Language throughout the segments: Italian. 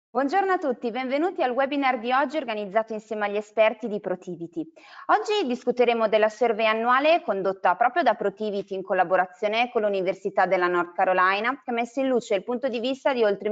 Buongiorno a tutti, benvenuti al webinar di oggi organizzato insieme agli esperti di Protiviti. Oggi discuteremo della survey annuale condotta proprio da Protiviti in collaborazione con l'Università della North Carolina, che ha messo in luce il punto di vista di oltre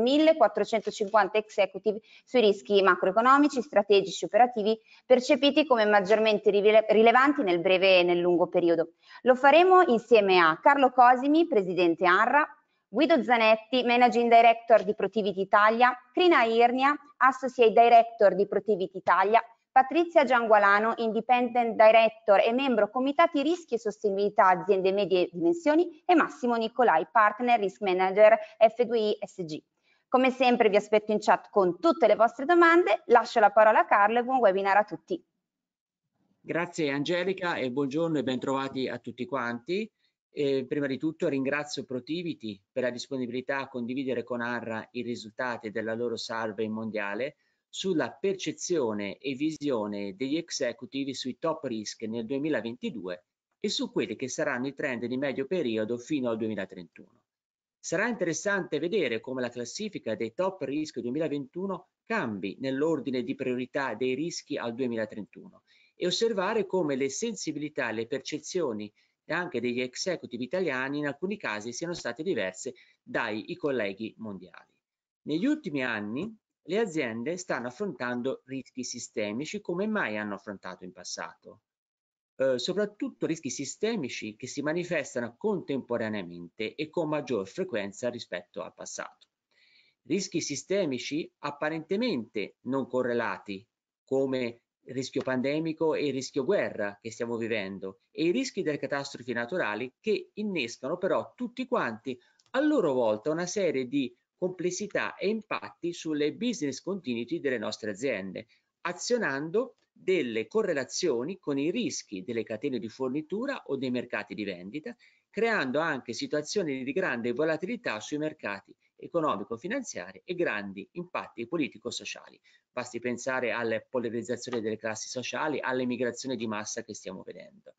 1450 executive sui rischi macroeconomici, strategici e operativi percepiti come maggiormente rilevanti nel breve e nel lungo periodo. Lo faremo insieme a Carlo Cosimi, presidente ANRA, Guido Zanetti, Managing Director di Protiviti Italia, Crina Irnia, Associate Director di Protiviti Italia, Patrizia Giangualano, Independent Director e membro Comitati Rischi e Sostenibilità Aziende Medie Dimensioni e Massimo Nicolai, Partner Risk Manager F2I SG. Come sempre vi aspetto in chat con tutte le vostre domande, lascio la parola a Carlo e buon webinar a tutti. Grazie Angelica e buongiorno e bentrovati a tutti quanti. Prima di tutto ringrazio Protiviti per la disponibilità a condividere con ANRA i risultati della loro survey mondiale sulla percezione e visione degli executive sui top risk nel 2022 e su quelli che saranno i trend di medio periodo fino al 2031. Sarà interessante vedere come la classifica dei top risk 2021 cambi nell'ordine di priorità dei rischi al 2031 e osservare come le sensibilità e le percezioni anche degli executive italiani in alcuni casi siano state diverse dai colleghi mondiali. Negli ultimi anni le aziende stanno affrontando rischi sistemici come mai hanno affrontato in passato. Soprattutto rischi sistemici che si manifestano contemporaneamente e con maggior frequenza rispetto al passato. Rischi sistemici apparentemente non correlati, come il rischio pandemico e il rischio guerra che stiamo vivendo e i rischi delle catastrofi naturali che innescano però tutti quanti a loro volta una serie di complessità e impatti sulle business continuity delle nostre aziende, azionando delle correlazioni con i rischi delle catene di fornitura o dei mercati di vendita, creando anche situazioni di grande volatilità sui mercati economico-finanziari e grandi impatti politico-sociali. Basti pensare alle polarizzazioni delle classi sociali, alle migrazioni di massa che stiamo vedendo.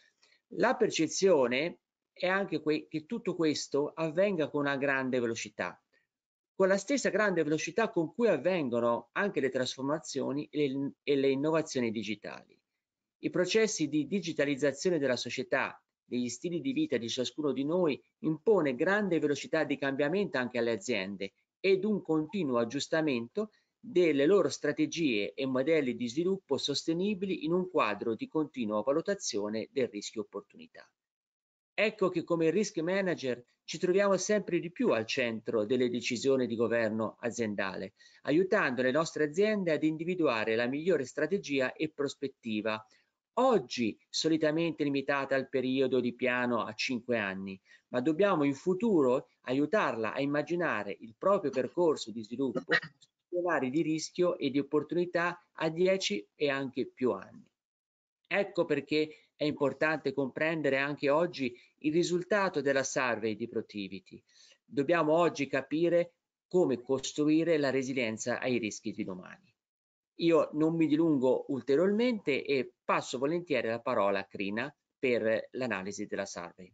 La percezione è anche che tutto questo avvenga con una grande velocità, con la stessa grande velocità con cui avvengono anche le trasformazioni e le innovazioni digitali. I processi di digitalizzazione della società, degli stili di vita di ciascuno di noi impone grande velocità di cambiamento anche alle aziende ed un continuo aggiustamento delle loro strategie e modelli di sviluppo sostenibili in un quadro di continua valutazione del rischio opportunità. Ecco che come risk manager ci troviamo sempre di più al centro delle decisioni di governo aziendale, aiutando le nostre aziende ad individuare la migliore strategia e prospettiva, oggi solitamente limitata al periodo di piano a 5 anni, ma dobbiamo in futuro aiutarla a immaginare il proprio percorso di sviluppo su scenari di rischio e di opportunità a 10 e anche più anni. Ecco perché è importante comprendere anche oggi il risultato della survey di Protiviti. Dobbiamo oggi capire come costruire la resilienza ai rischi di domani. Io non mi dilungo ulteriormente e passo volentieri la parola a Crina per l'analisi della survey.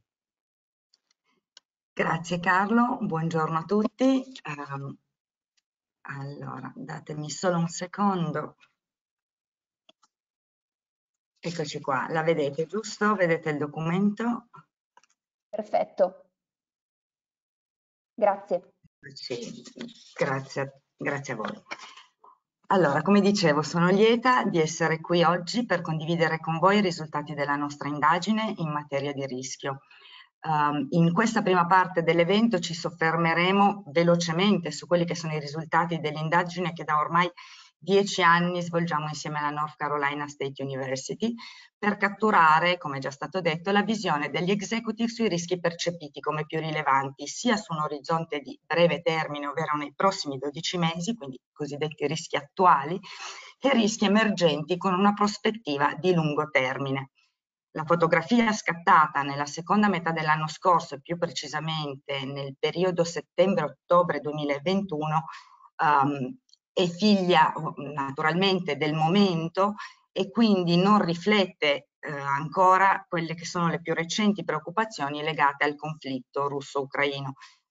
Grazie Carlo, buongiorno a tutti. Allora, datemi solo un secondo. Eccoci qua, la vedete giusto? Vedete il documento? Perfetto. Grazie. Sì, grazie a voi. Allora, come dicevo, sono lieta di essere qui oggi per condividere con voi i risultati della nostra indagine in materia di rischio. In questa prima parte dell'evento ci soffermeremo velocemente su quelli che sono i risultati dell'indagine che da ormai 10 anni svolgiamo insieme alla North Carolina State University per catturare, come è già stato detto, la visione degli executive sui rischi percepiti come più rilevanti sia su un orizzonte di breve termine, ovvero nei prossimi 12 mesi, quindi i cosiddetti rischi attuali, che rischi emergenti con una prospettiva di lungo termine. La fotografia scattata nella seconda metà dell'anno scorso e più precisamente nel periodo settembre-ottobre 2021 è figlia naturalmente del momento e quindi non riflette ancora quelle che sono le più recenti preoccupazioni legate al conflitto russo-ucraino.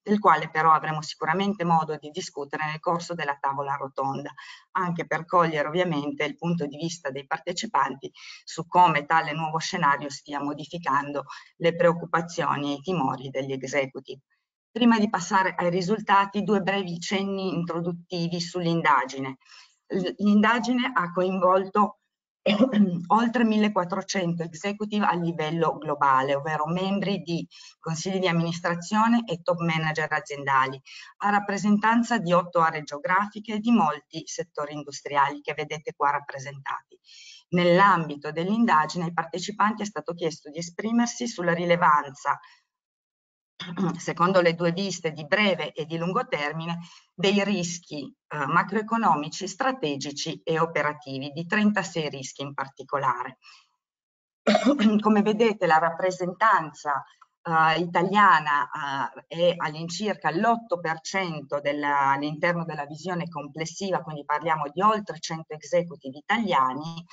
del quale però avremo sicuramente modo di discutere nel corso della tavola rotonda, anche per cogliere ovviamente il punto di vista dei partecipanti su come tale nuovo scenario stia modificando le preoccupazioni e i timori degli executive. Prima di passare ai risultati, due brevi cenni introduttivi sull'indagine. L'indagine ha coinvolto oltre 1400 executive a livello globale, ovvero membri di consigli di amministrazione e top manager aziendali, a rappresentanza di 8 aree geografiche e di molti settori industriali che vedete qua rappresentati. Nell'ambito dell'indagine ai partecipanti è stato chiesto di esprimersi sulla rilevanza, secondo le due viste di breve e di lungo termine, dei rischi macroeconomici, strategici e operativi, di 36 rischi in particolare. Come vedete, la rappresentanza italiana è all'incirca l'8% all'interno della visione complessiva, quindi parliamo di oltre 100 executive italiani.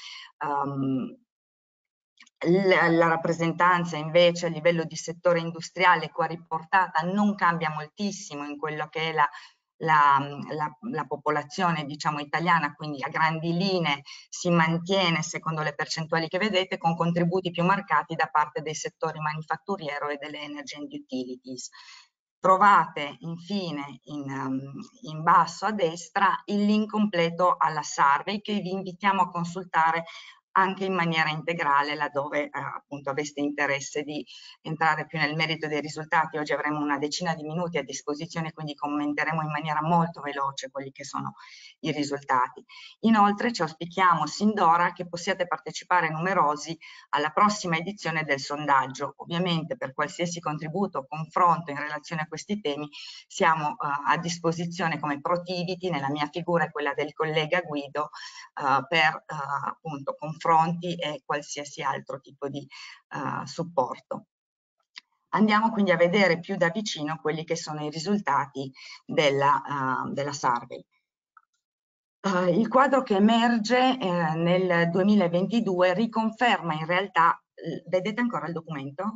La rappresentanza invece a livello di settore industriale qua riportata non cambia moltissimo in quello che è la popolazione, diciamo, italiana, quindi a grandi linee si mantiene secondo le percentuali che vedete, con contributi più marcati da parte dei settori manifatturiero e delle energy and utilities. Trovate infine in basso a destra il link completo alla survey che vi invitiamo a consultare anche in maniera integrale laddove appunto aveste interesse di entrare più nel merito dei risultati. Oggi avremo una decina di minuti a disposizione, quindi commenteremo in maniera molto veloce quelli che sono i risultati. Inoltre ci auspichiamo sin d'ora che possiate partecipare numerosi alla prossima edizione del sondaggio. Ovviamente per qualsiasi contributo o confronto in relazione a questi temi siamo a disposizione come Protiviti, nella mia figura e quella del collega Guido, per appunto confronti e qualsiasi altro tipo di supporto. Andiamo quindi a vedere più da vicino quelli che sono i risultati della survey. Il quadro che emerge nel 2022 riconferma in realtà, vedete ancora il documento?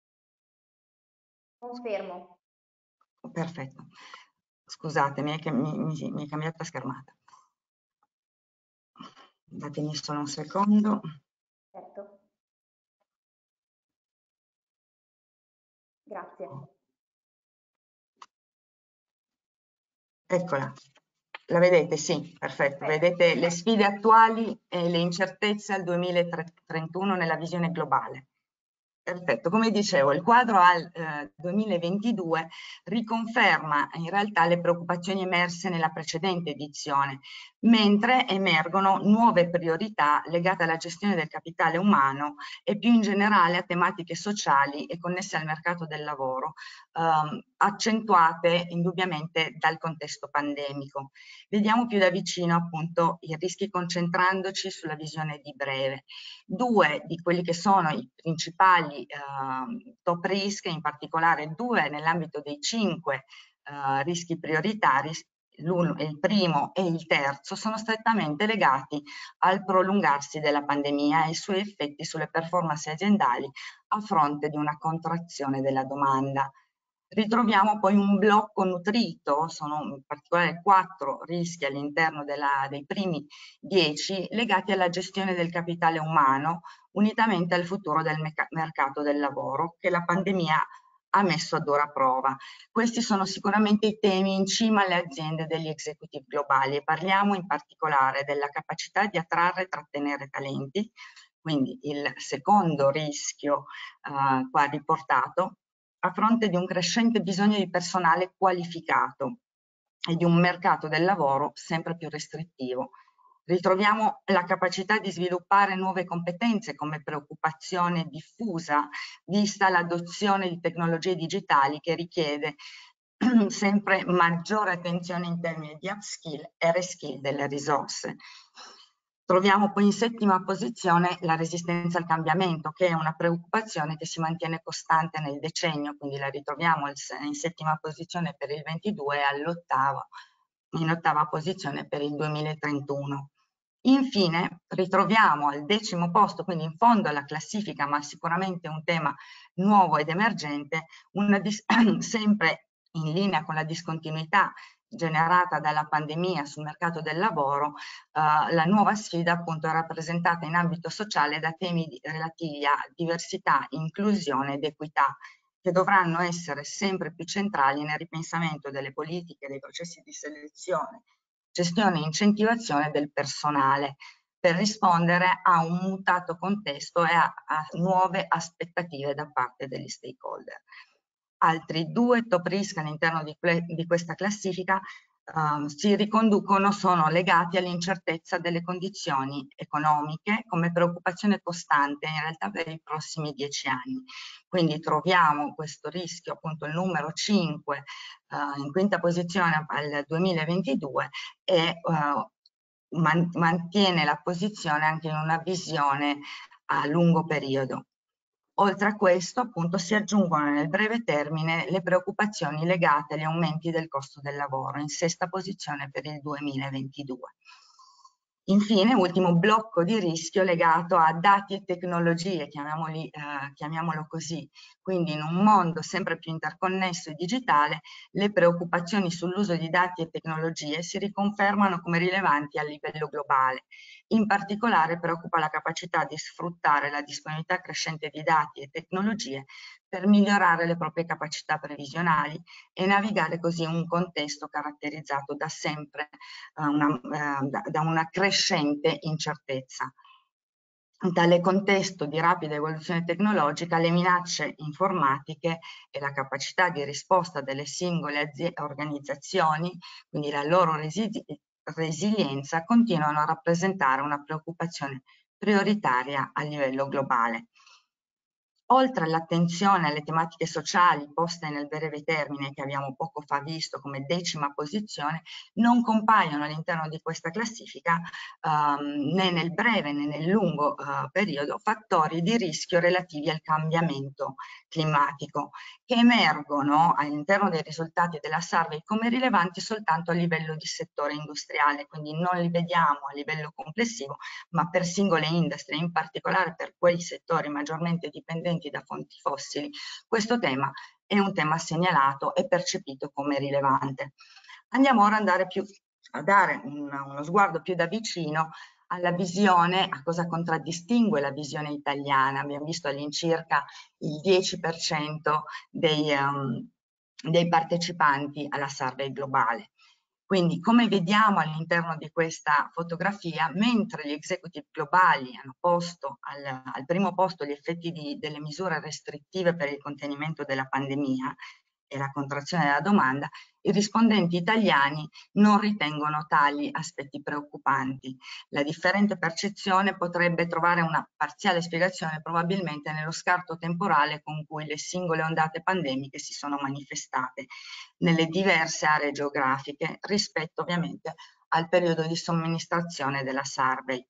Confermo. Perfetto. Scusatemi, è che mi è cambiata schermata. Datemi solo un secondo. Certo. Grazie. Eccola. La vedete? Sì, perfetto. Vedete le sfide attuali e le incertezze al 2031 nella visione globale. Perfetto, come dicevo, il quadro al 2022 riconferma in realtà le preoccupazioni emerse nella precedente edizione, mentre emergono nuove priorità legate alla gestione del capitale umano e più in generale a tematiche sociali e connesse al mercato del lavoro, accentuate indubbiamente dal contesto pandemico. Vediamo più da vicino appunto i rischi concentrandoci sulla visione di breve. Due di quelli che sono i principali top risk, in particolare due nell'ambito dei 5 rischi prioritari, il primo e il terzo, sono strettamente legati al prolungarsi della pandemia e ai suoi effetti sulle performance aziendali a fronte di una contrazione della domanda. Ritroviamo poi un blocco nutrito, sono in particolare 4 rischi all'interno dei primi 10 legati alla gestione del capitale umano, unitamente al futuro del mercato del lavoro che la pandemia ha messo a dura prova. Questi sono sicuramente i temi in cima alle aziende degli executive globali e parliamo in particolare della capacità di attrarre e trattenere talenti, quindi il secondo rischio qua riportato, a fronte di un crescente bisogno di personale qualificato e di un mercato del lavoro sempre più restrittivo. Ritroviamo la capacità di sviluppare nuove competenze come preoccupazione diffusa, vista l'adozione di tecnologie digitali che richiede sempre maggiore attenzione in termini di upskill e reskill delle risorse. Troviamo poi in settima posizione la resistenza al cambiamento, che è una preoccupazione che si mantiene costante nel decennio, quindi la ritroviamo in settima posizione per il 22 e in ottava posizione per il 2031. Infine ritroviamo al 10° posto, quindi in fondo alla classifica, ma sicuramente un tema nuovo ed emergente, sempre in linea con la discontinuità generata dalla pandemia sul mercato del lavoro, la nuova sfida appunto è rappresentata in ambito sociale da temi relativi a diversità, inclusione ed equità, che dovranno essere sempre più centrali nel ripensamento delle politiche, dei processi di selezione, gestione e incentivazione del personale, per rispondere a un mutato contesto e a nuove aspettative da parte degli stakeholder. Altri due top risk all'interno di questa classifica si riconducono, sono legati all'incertezza delle condizioni economiche come preoccupazione costante in realtà per i prossimi 10 anni. Quindi troviamo questo rischio, appunto il numero 5, in quinta posizione al 2022 e mantiene la posizione anche in una visione a lungo periodo. Oltre a questo, appunto, si aggiungono nel breve termine le preoccupazioni legate agli aumenti del costo del lavoro, in sesta posizione per il 2022. Infine, ultimo blocco di rischio legato a dati e tecnologie, chiamiamolo così. Quindi in un mondo sempre più interconnesso e digitale, le preoccupazioni sull'uso di dati e tecnologie si riconfermano come rilevanti a livello globale. In particolare preoccupa la capacità di sfruttare la disponibilità crescente di dati e tecnologie per migliorare le proprie capacità previsionali e navigare così un contesto caratterizzato da sempre da una crescente incertezza. In tale contesto di rapida evoluzione tecnologica, le minacce informatiche e la capacità di risposta delle singole organizzazioni, quindi la loro resilienza, continuano a rappresentare una preoccupazione prioritaria a livello globale. Oltre all'attenzione alle tematiche sociali poste nel breve termine, che abbiamo poco fa visto come 10ª posizione, non compaiono all'interno di questa classifica né nel breve né nel lungo periodo fattori di rischio relativi al cambiamento climatico, che emergono all'interno dei risultati della survey come rilevanti soltanto a livello di settore industriale, quindi non li vediamo a livello complessivo, ma per singole industrie, in particolare per quei settori maggiormente dipendenti da fonti fossili. Questo tema è un tema segnalato e percepito come rilevante. Andiamo ora a dare uno sguardo più da vicino alla visione, a cosa contraddistingue la visione italiana. Abbiamo visto all'incirca il 10% dei partecipanti alla survey globale. Quindi, come vediamo all'interno di questa fotografia, mentre gli executive globali hanno posto al primo posto gli effetti delle misure restrittive per il contenimento della pandemia e la contrazione della domanda, i rispondenti italiani non ritengono tali aspetti preoccupanti. La differente percezione potrebbe trovare una parziale spiegazione probabilmente nello scarto temporale con cui le singole ondate pandemiche si sono manifestate nelle diverse aree geografiche rispetto ovviamente al periodo di somministrazione della survey.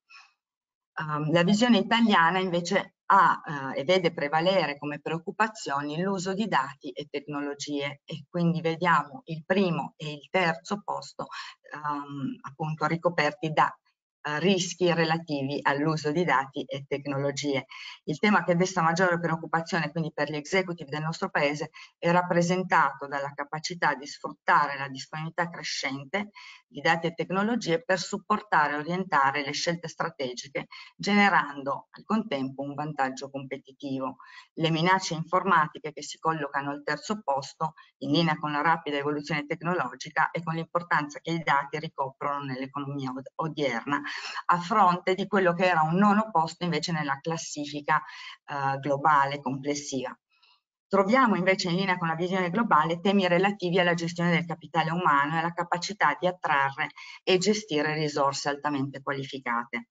La visione italiana invece ha e vede prevalere come preoccupazioni l'uso di dati e tecnologie, e quindi vediamo il primo e il terzo posto appunto ricoperti da rischi relativi all'uso di dati e tecnologie. Il tema che desta maggiore preoccupazione quindi per gli executive del nostro paese è rappresentato dalla capacità di sfruttare la disponibilità crescente di dati e tecnologie per supportare e orientare le scelte strategiche, generando al contempo un vantaggio competitivo. Le minacce informatiche che si collocano al terzo posto, in linea con la rapida evoluzione tecnologica e con l'importanza che i dati ricoprono nell'economia odierna, a fronte di quello che era un nono posto invece nella classifica globale complessiva. Troviamo invece in linea con la visione globale temi relativi alla gestione del capitale umano e alla capacità di attrarre e gestire risorse altamente qualificate.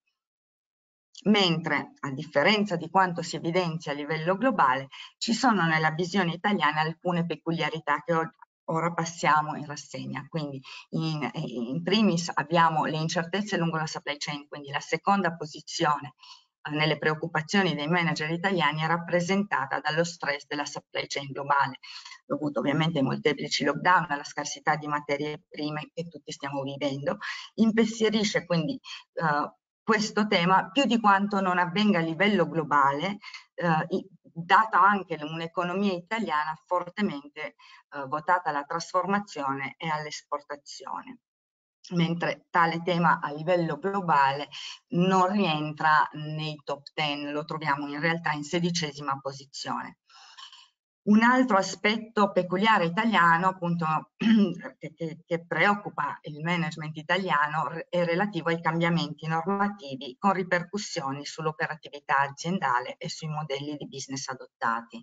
Mentre, a differenza di quanto si evidenzia a livello globale, ci sono nella visione italiana alcune peculiarità che ora passiamo in rassegna. Quindi in primis abbiamo le incertezze lungo la supply chain, quindi la seconda posizione nelle preoccupazioni dei manager italiani è rappresentata dallo stress della supply chain globale, dovuto ovviamente ai molteplici lockdown, alla scarsità di materie prime che tutti stiamo vivendo. Impensierisce quindi questo tema più di quanto non avvenga a livello globale, data anche un'economia italiana fortemente votata alla trasformazione e all'esportazione, mentre tale tema a livello globale non rientra nei top 10, lo troviamo in realtà in 16ª posizione. Un altro aspetto peculiare italiano, appunto, che preoccupa il management italiano è relativo ai cambiamenti normativi con ripercussioni sull'operatività aziendale e sui modelli di business adottati.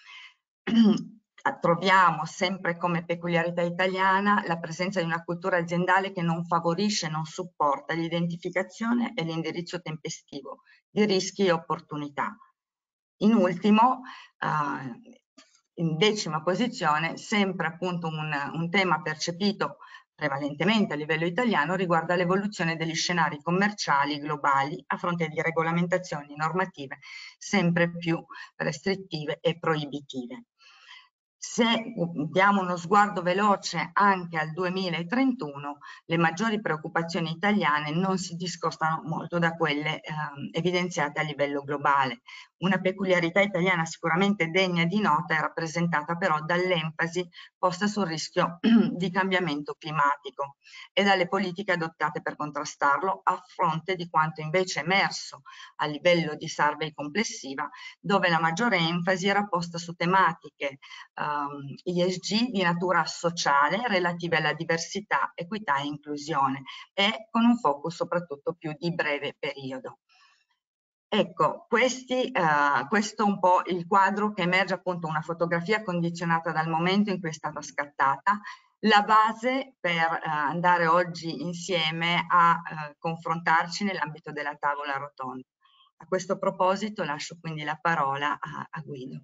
Troviamo sempre come peculiarità italiana la presenza di una cultura aziendale che non favorisce, non supporta l'identificazione e l'indirizzo tempestivo di rischi e opportunità. In ultimo, in 10ª posizione, sempre appunto un tema percepito prevalentemente a livello italiano riguarda l'evoluzione degli scenari commerciali globali a fronte di regolamentazioni normative sempre più restrittive e proibitive. Se diamo uno sguardo veloce anche al 2031, le maggiori preoccupazioni italiane non si discostano molto da quelle evidenziate a livello globale. Una peculiarità italiana sicuramente degna di nota è rappresentata però dall'enfasi posta sul rischio di cambiamento climatico e dalle politiche adottate per contrastarlo, a fronte di quanto invece è emerso a livello di survey complessiva, dove la maggiore enfasi era posta su tematiche ESG di natura sociale relative alla diversità, equità e inclusione, e con un focus soprattutto più di breve periodo. Ecco, questo è un po' il quadro che emerge, appunto una fotografia condizionata dal momento in cui è stata scattata, la base per andare oggi insieme a confrontarci nell'ambito della tavola rotonda. A questo proposito lascio quindi la parola a Guido.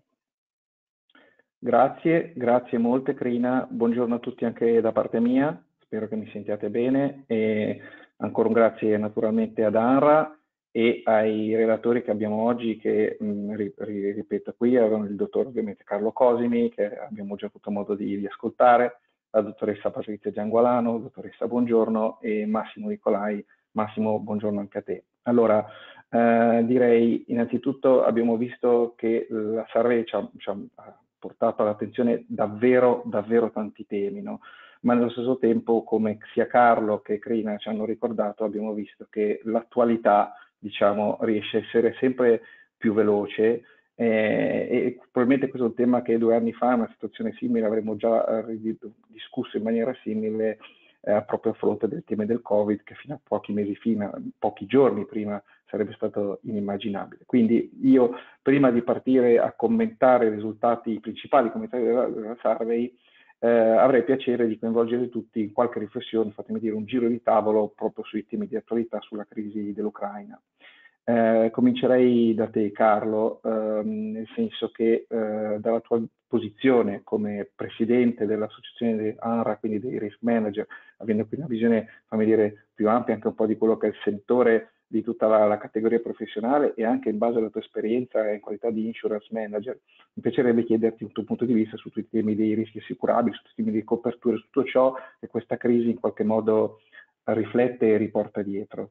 Grazie molte Crina, buongiorno a tutti anche da parte mia, spero che mi sentiate bene e ancora un grazie naturalmente ad ANRA e ai relatori che abbiamo oggi che, ripeto qui, avevano il dottor ovviamente Carlo Cosimi che abbiamo già avuto modo di ascoltare, la dottoressa Patrizia Giangualano, dottoressa buongiorno e Massimo Nicolai. Massimo, buongiorno anche a te. Allora, direi innanzitutto abbiamo visto che la survey ci ha portato all'attenzione davvero tanti temi, no? Ma nello stesso tempo, come sia Carlo che Crina ci hanno ricordato, abbiamo visto che l'attualità, diciamo, riesce a essere sempre più veloce e probabilmente questo è un tema che 2 anni fa, in una situazione simile, avremmo già discusso in maniera simile proprio a fronte del tema del Covid, che fino a pochi giorni prima sarebbe stato inimmaginabile. Quindi io, prima di partire a commentare i risultati principali della survey, avrei piacere di coinvolgere tutti in qualche riflessione, fatemi dire un giro di tavolo proprio sui temi di attualità sulla crisi dell'Ucraina. Comincerei da te Carlo, nel senso che dalla tua posizione come presidente dell'associazione ANRA, quindi dei risk manager, avendo qui una visione, fammi dire, più ampia anche un po' di quello che è il settore di tutta la categoria professionale e anche in base alla tua esperienza in qualità di insurance manager, mi piacerebbe chiederti un tuo punto di vista su tutti i temi dei rischi assicurabili, su tutti i temi di coperture, su tutto ciò che questa crisi in qualche modo riflette e riporta dietro.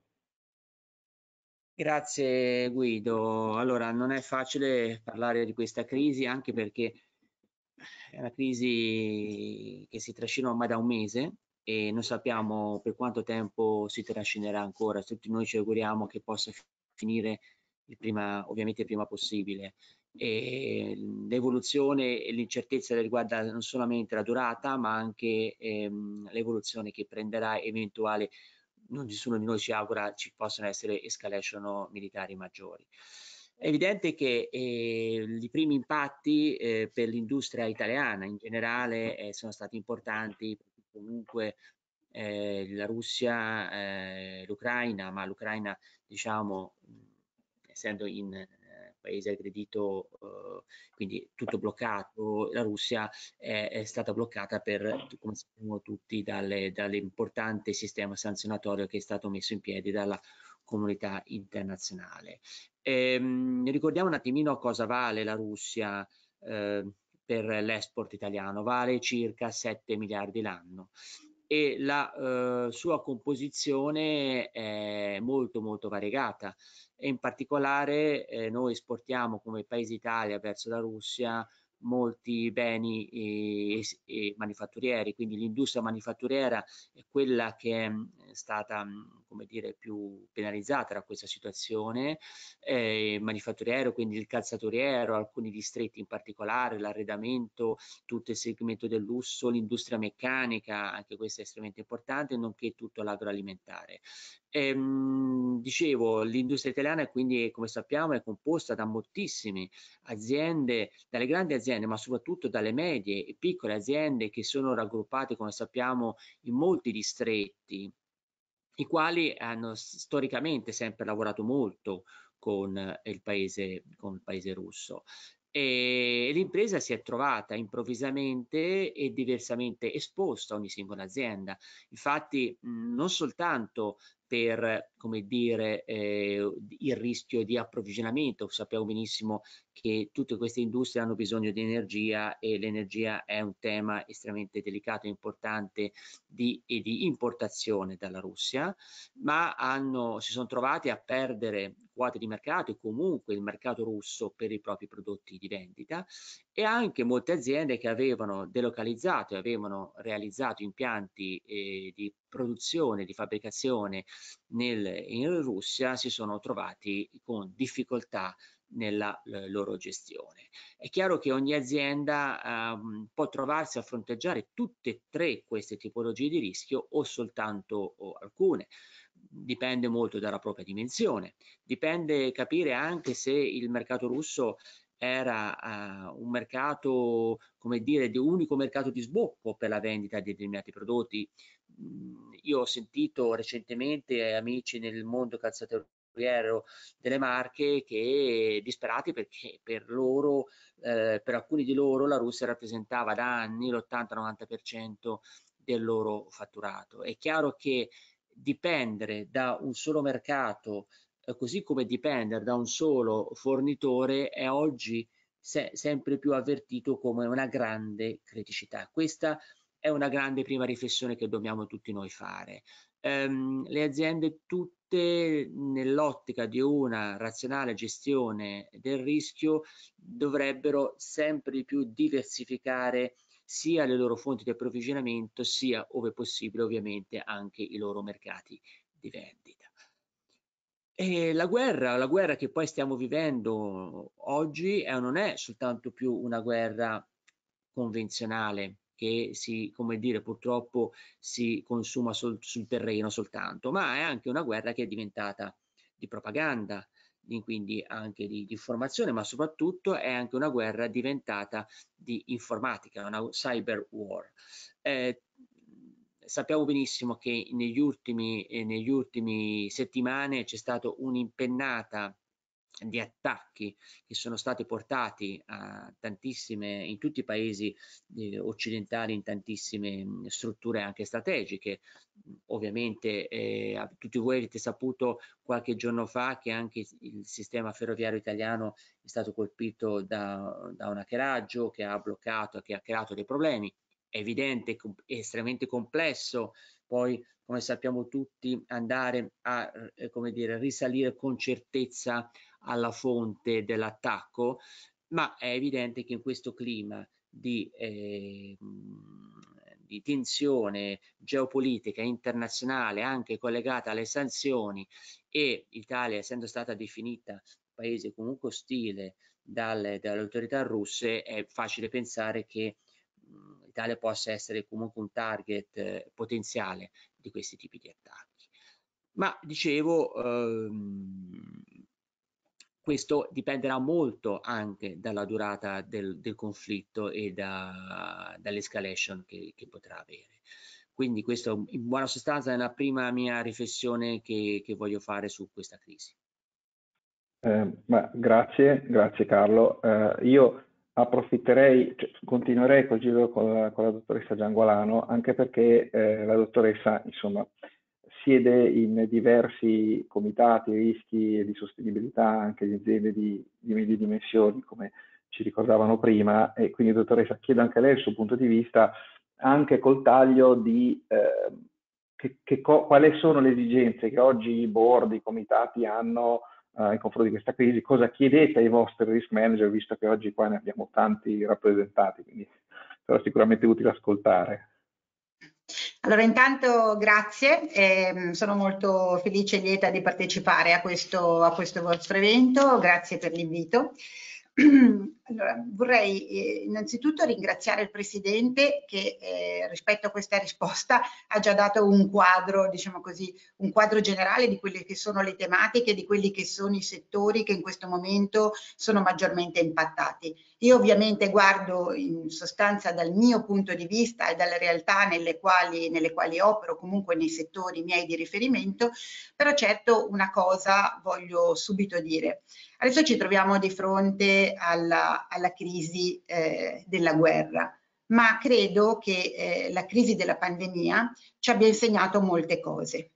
Grazie Guido. Allora, non è facile parlare di questa crisi anche perché è una crisi che si trascina ormai da un mese e non sappiamo per quanto tempo si trascinerà ancora. Tutti noi ci auguriamo che possa finire ovviamente il prima possibile. L'evoluzione e l'incertezza riguarda non solamente la durata, ma anche l'evoluzione che prenderà eventuale. Nessuno di noi ci augura ci possano essere escalation militari maggiori. È evidente che i primi impatti per l'industria italiana in generale sono stati importanti, comunque la Russia, l'Ucraina, ma l'Ucraina, diciamo, essendo in paese aggredito, quindi tutto bloccato, la Russia è stata bloccata come sappiamo tutti, dall'importante sistema sanzionatorio che è stato messo in piedi dalla comunità internazionale. Ricordiamo un attimino cosa vale la Russia per l'export italiano, vale circa 7 miliardi l'anno. e la sua composizione è molto molto variegata, e in particolare noi esportiamo come Paese Italia verso la Russia molti beni e manifatturieri, quindi l'industria manifatturiera è quella che è stata, come dire, più penalizzata da questa situazione, manifatturiero, quindi il calzaturiero, alcuni distretti in particolare, l'arredamento, tutto il segmento del lusso, l'industria meccanica, anche questa è estremamente importante, nonché tutto l'agroalimentare. Dicevo, l'industria italiana quindi, come sappiamo, è composta da moltissime aziende, dalle grandi aziende, ma soprattutto dalle medie e piccole aziende che sono raggruppate, come sappiamo, in molti distretti, i quali hanno storicamente sempre lavorato molto con il paese russo. E l'impresa si è trovata improvvisamente e diversamente esposta a ogni singola azienda. Infatti non soltanto per, come dire, il rischio di approvvigionamento, sappiamo benissimo che tutte queste industrie hanno bisogno di energia e l'energia è un tema estremamente delicato e importante di importazione dalla Russia, ma si sono trovati a perdere quote di mercato e comunque il mercato russo per i propri prodotti di vendita, e anche molte aziende che avevano delocalizzato e avevano realizzato impianti di produzione, di fabbricazione in Russia si sono trovati con difficoltà nella loro gestione. È chiaro che ogni azienda può trovarsi a fronteggiare tutte e tre queste tipologie di rischio o soltanto alcune. Dipende molto dalla propria dimensione, dipende capire anche se il mercato russo era un mercato, come dire, di unico mercato di sbocco per la vendita di determinati prodotti. Io ho sentito recentemente amici nel mondo calzaturiero delle Marche che disperati perché per loro, per alcuni di loro la Russia rappresentava da anni l'80-90% del loro fatturato. È chiaro che dipendere da un solo mercato, così come dipendere da un solo fornitore, è oggi sempre più avvertito come una grande criticità. Questa è una grande prima riflessione che dobbiamo tutti noi fare. Le aziende tutte, nell'ottica di una razionale gestione del rischio, dovrebbero sempre di più diversificare sia le loro fonti di approvvigionamento, sia, ove possibile, ovviamente anche i loro mercati di vendita. E la guerra che poi stiamo vivendo oggi non è soltanto più una guerra convenzionale che come dire, purtroppo si consuma sul terreno soltanto, ma è anche una guerra che è diventata di propaganda, quindi anche di informazione, ma soprattutto è anche una guerra diventata di informatica, una cyber war. Sappiamo benissimo che negli ultimi settimane c'è stato un'impennata di attacchi che sono stati portati a in tutti i paesi occidentali, in tantissime strutture anche strategiche. Ovviamente tutti voi avete saputo qualche giorno fa che anche il sistema ferroviario italiano è stato colpito da un hackeraggio che ha bloccato, che ha creato dei problemi. È evidente, è estremamente complesso poi, come sappiamo tutti, andare a come dire, risalire con certezza alla fonte dell'attacco, ma è evidente che in questo clima di tensione geopolitica internazionale, anche collegata alle sanzioni, e l'Italia essendo stata definita paese comunque ostile dalle autorità russe, è facile pensare che l'Italia possa essere comunque un target potenziale di questi tipi di attacchi. Ma dicevo, questo dipenderà molto anche dalla durata del conflitto e dall'escalation che potrà avere. Quindi questo in buona sostanza è la prima mia riflessione che voglio fare su questa crisi. Grazie Carlo. Io approfitterei, continuerei col giro con la dottoressa Giangualano, anche perché la dottoressa, insomma, siede in diversi comitati, rischi e di sostenibilità anche di aziende di medie dimensioni, come ci ricordavano prima, e quindi dottoressa chiedo anche a lei il suo punto di vista anche col taglio di quali sono le esigenze che oggi i board, i comitati hanno in confronto di questa crisi, cosa chiedete ai vostri risk manager, visto che oggi qua ne abbiamo tanti rappresentati, quindi sarà sicuramente utile ascoltare. Allora, intanto grazie, sono molto felice e lieta di partecipare a questo vostro evento, grazie per l'invito. Allora, vorrei innanzitutto ringraziare il Presidente che rispetto a questa risposta ha già dato un quadro, diciamo così, un quadro generale di quelle che sono le tematiche, di quelli che sono i settori che in questo momento sono maggiormente impattati. Io ovviamente guardo in sostanza dal mio punto di vista e dalle realtà nelle quali opero, comunque nei settori miei di riferimento, però certo una cosa voglio subito dire. Adesso ci troviamo di fronte alla crisi della guerra, ma credo che la crisi della pandemia ci abbia insegnato molte cose,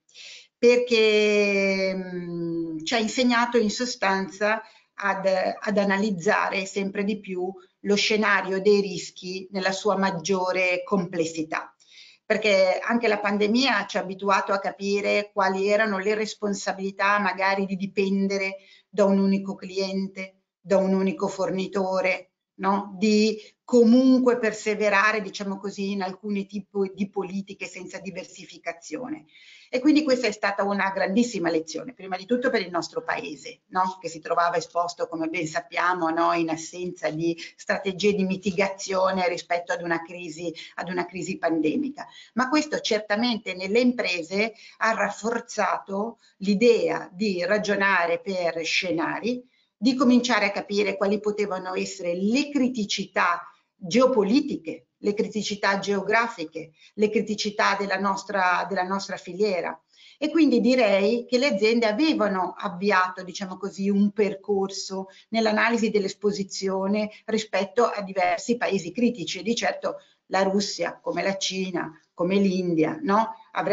perché ci ha insegnato in sostanza ad analizzare sempre di più lo scenario dei rischi nella sua maggiore complessità. Perché anche la pandemia ci ha abituato a capire quali erano le responsabilità magari di dipendere da un unico cliente, da un unico fornitore, no? Di comunque perseverare, diciamo così, in alcuni tipi di politiche senza diversificazione. E quindi questa è stata una grandissima lezione, prima di tutto per il nostro paese, no? Che si trovava esposto, come ben sappiamo, no? In assenza di strategie di mitigazione rispetto ad una crisi pandemica. Ma questo certamente nelle imprese ha rafforzato l'idea di ragionare per scenari, di cominciare a capire quali potevano essere le criticità geopolitiche, le criticità geografiche, le criticità della nostra filiera. E quindi direi che le aziende avevano avviato, diciamo così, un percorso nell'analisi dell'esposizione rispetto a diversi paesi critici. E di certo la Russia, come la Cina, come l'India, no?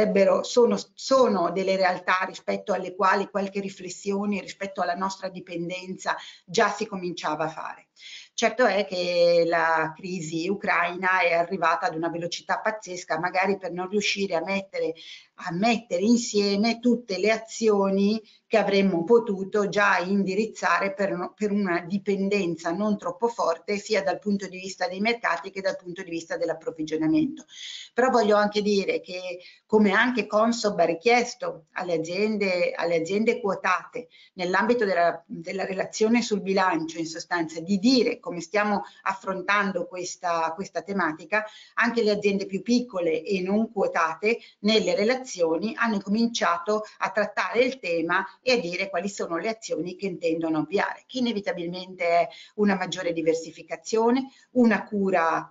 Sono delle realtà rispetto alle quali qualche riflessione rispetto alla nostra dipendenza già si cominciava a fare. Certo è che la crisi ucraina è arrivata ad una velocità pazzesca, magari per non riuscire a mettere insieme tutte le azioni che avremmo potuto già indirizzare per una dipendenza non troppo forte sia dal punto di vista dei mercati che dal punto di vista dell'approvvigionamento. Però voglio anche dire che, come anche Consob ha richiesto alle aziende quotate nell'ambito della relazione sul bilancio, in sostanza, di dire come stiamo affrontando questa tematica, anche le aziende più piccole e non quotate nelle relazioni hanno cominciato a trattare il tema e a dire quali sono le azioni che intendono avviare, che inevitabilmente è una maggiore diversificazione, una cura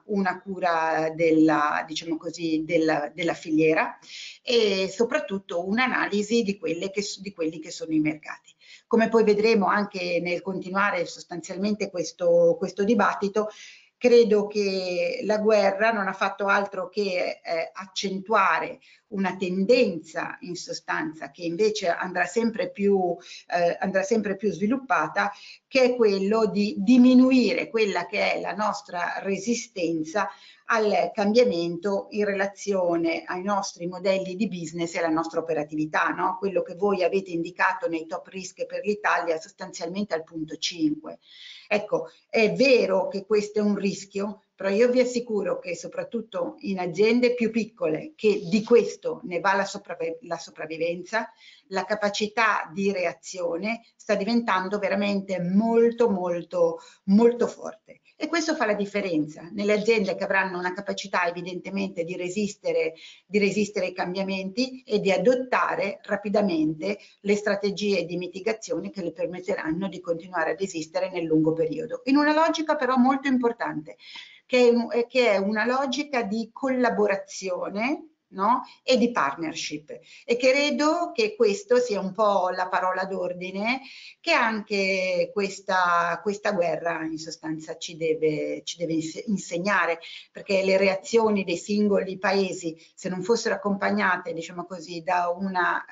della, diciamo così, della filiera e soprattutto un'analisi di quelli che sono i mercati. Come poi vedremo anche nel continuare sostanzialmente questo dibattito, credo che la guerra non ha fatto altro che accentuare una tendenza in sostanza che invece andrà sempre più sviluppata, che è quello di diminuire quella che è la nostra resistenza al cambiamento in relazione ai nostri modelli di business e alla nostra operatività, no? Quello che voi avete indicato nei top risk per l'Italia sostanzialmente al punto 5. Ecco, è vero che questo è un rischio, però io vi assicuro che soprattutto in aziende più piccole, che di questo ne va la sopravvivenza, la capacità di reazione sta diventando veramente molto forte. E questo fa la differenza nelle aziende che avranno una capacità evidentemente di resistere ai cambiamenti e di adottare rapidamente le strategie di mitigazione che le permetteranno di continuare ad esistere nel lungo periodo. In una logica però molto importante, che è una logica di collaborazione, no? E di partnership, e credo che questo sia un po' la parola d'ordine che anche questa guerra in sostanza ci deve insegnare, perché le reazioni dei singoli paesi, se non fossero accompagnate, diciamo così, da una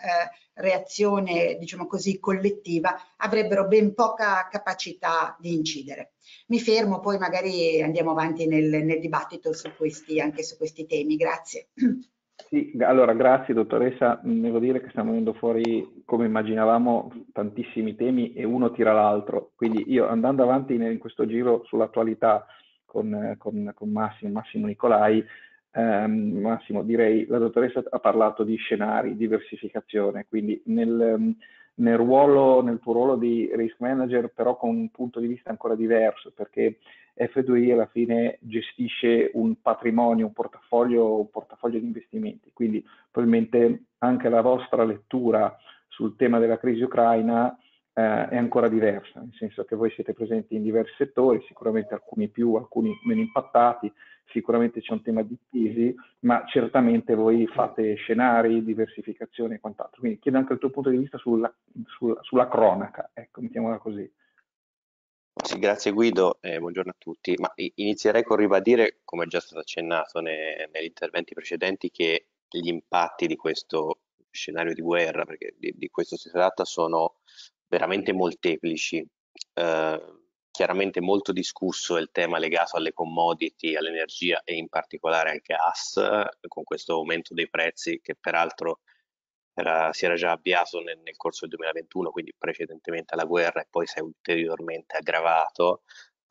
reazione, diciamo così, collettiva, avrebbero ben poca capacità di incidere. Mi fermo, poi magari andiamo avanti nel dibattito anche su questi temi. Grazie. Sì, allora grazie dottoressa, devo dire che stiamo venendo fuori, come immaginavamo, tantissimi temi e uno tira l'altro, quindi io andando avanti in questo giro sull'attualità con Massimo Nicolai, Massimo, direi la dottoressa ha parlato di scenari, diversificazione, quindi nel tuo ruolo di risk manager, però con un punto di vista ancora diverso, perché F2I alla fine gestisce un patrimonio, un portafoglio di investimenti, quindi probabilmente anche la vostra lettura sul tema della crisi ucraina è ancora diversa, nel senso che voi siete presenti in diversi settori, sicuramente alcuni più, alcuni meno impattati, sicuramente c'è un tema di crisi, ma certamente voi fate scenari, diversificazione e quant'altro. Quindi chiedo anche il tuo punto di vista sulla cronaca, ecco, mettiamola così. Sì, grazie Guido, buongiorno a tutti. Ma inizierei con ribadire, come è già stato accennato negli interventi precedenti, che gli impatti di questo scenario di guerra, perché di questo si tratta, sono veramente molteplici. Chiaramente molto discusso è il tema legato alle commodity, all'energia e in particolare al gas, con questo aumento dei prezzi che peraltro si era già avviato nel corso del 2021, quindi precedentemente alla guerra, e poi si è ulteriormente aggravato.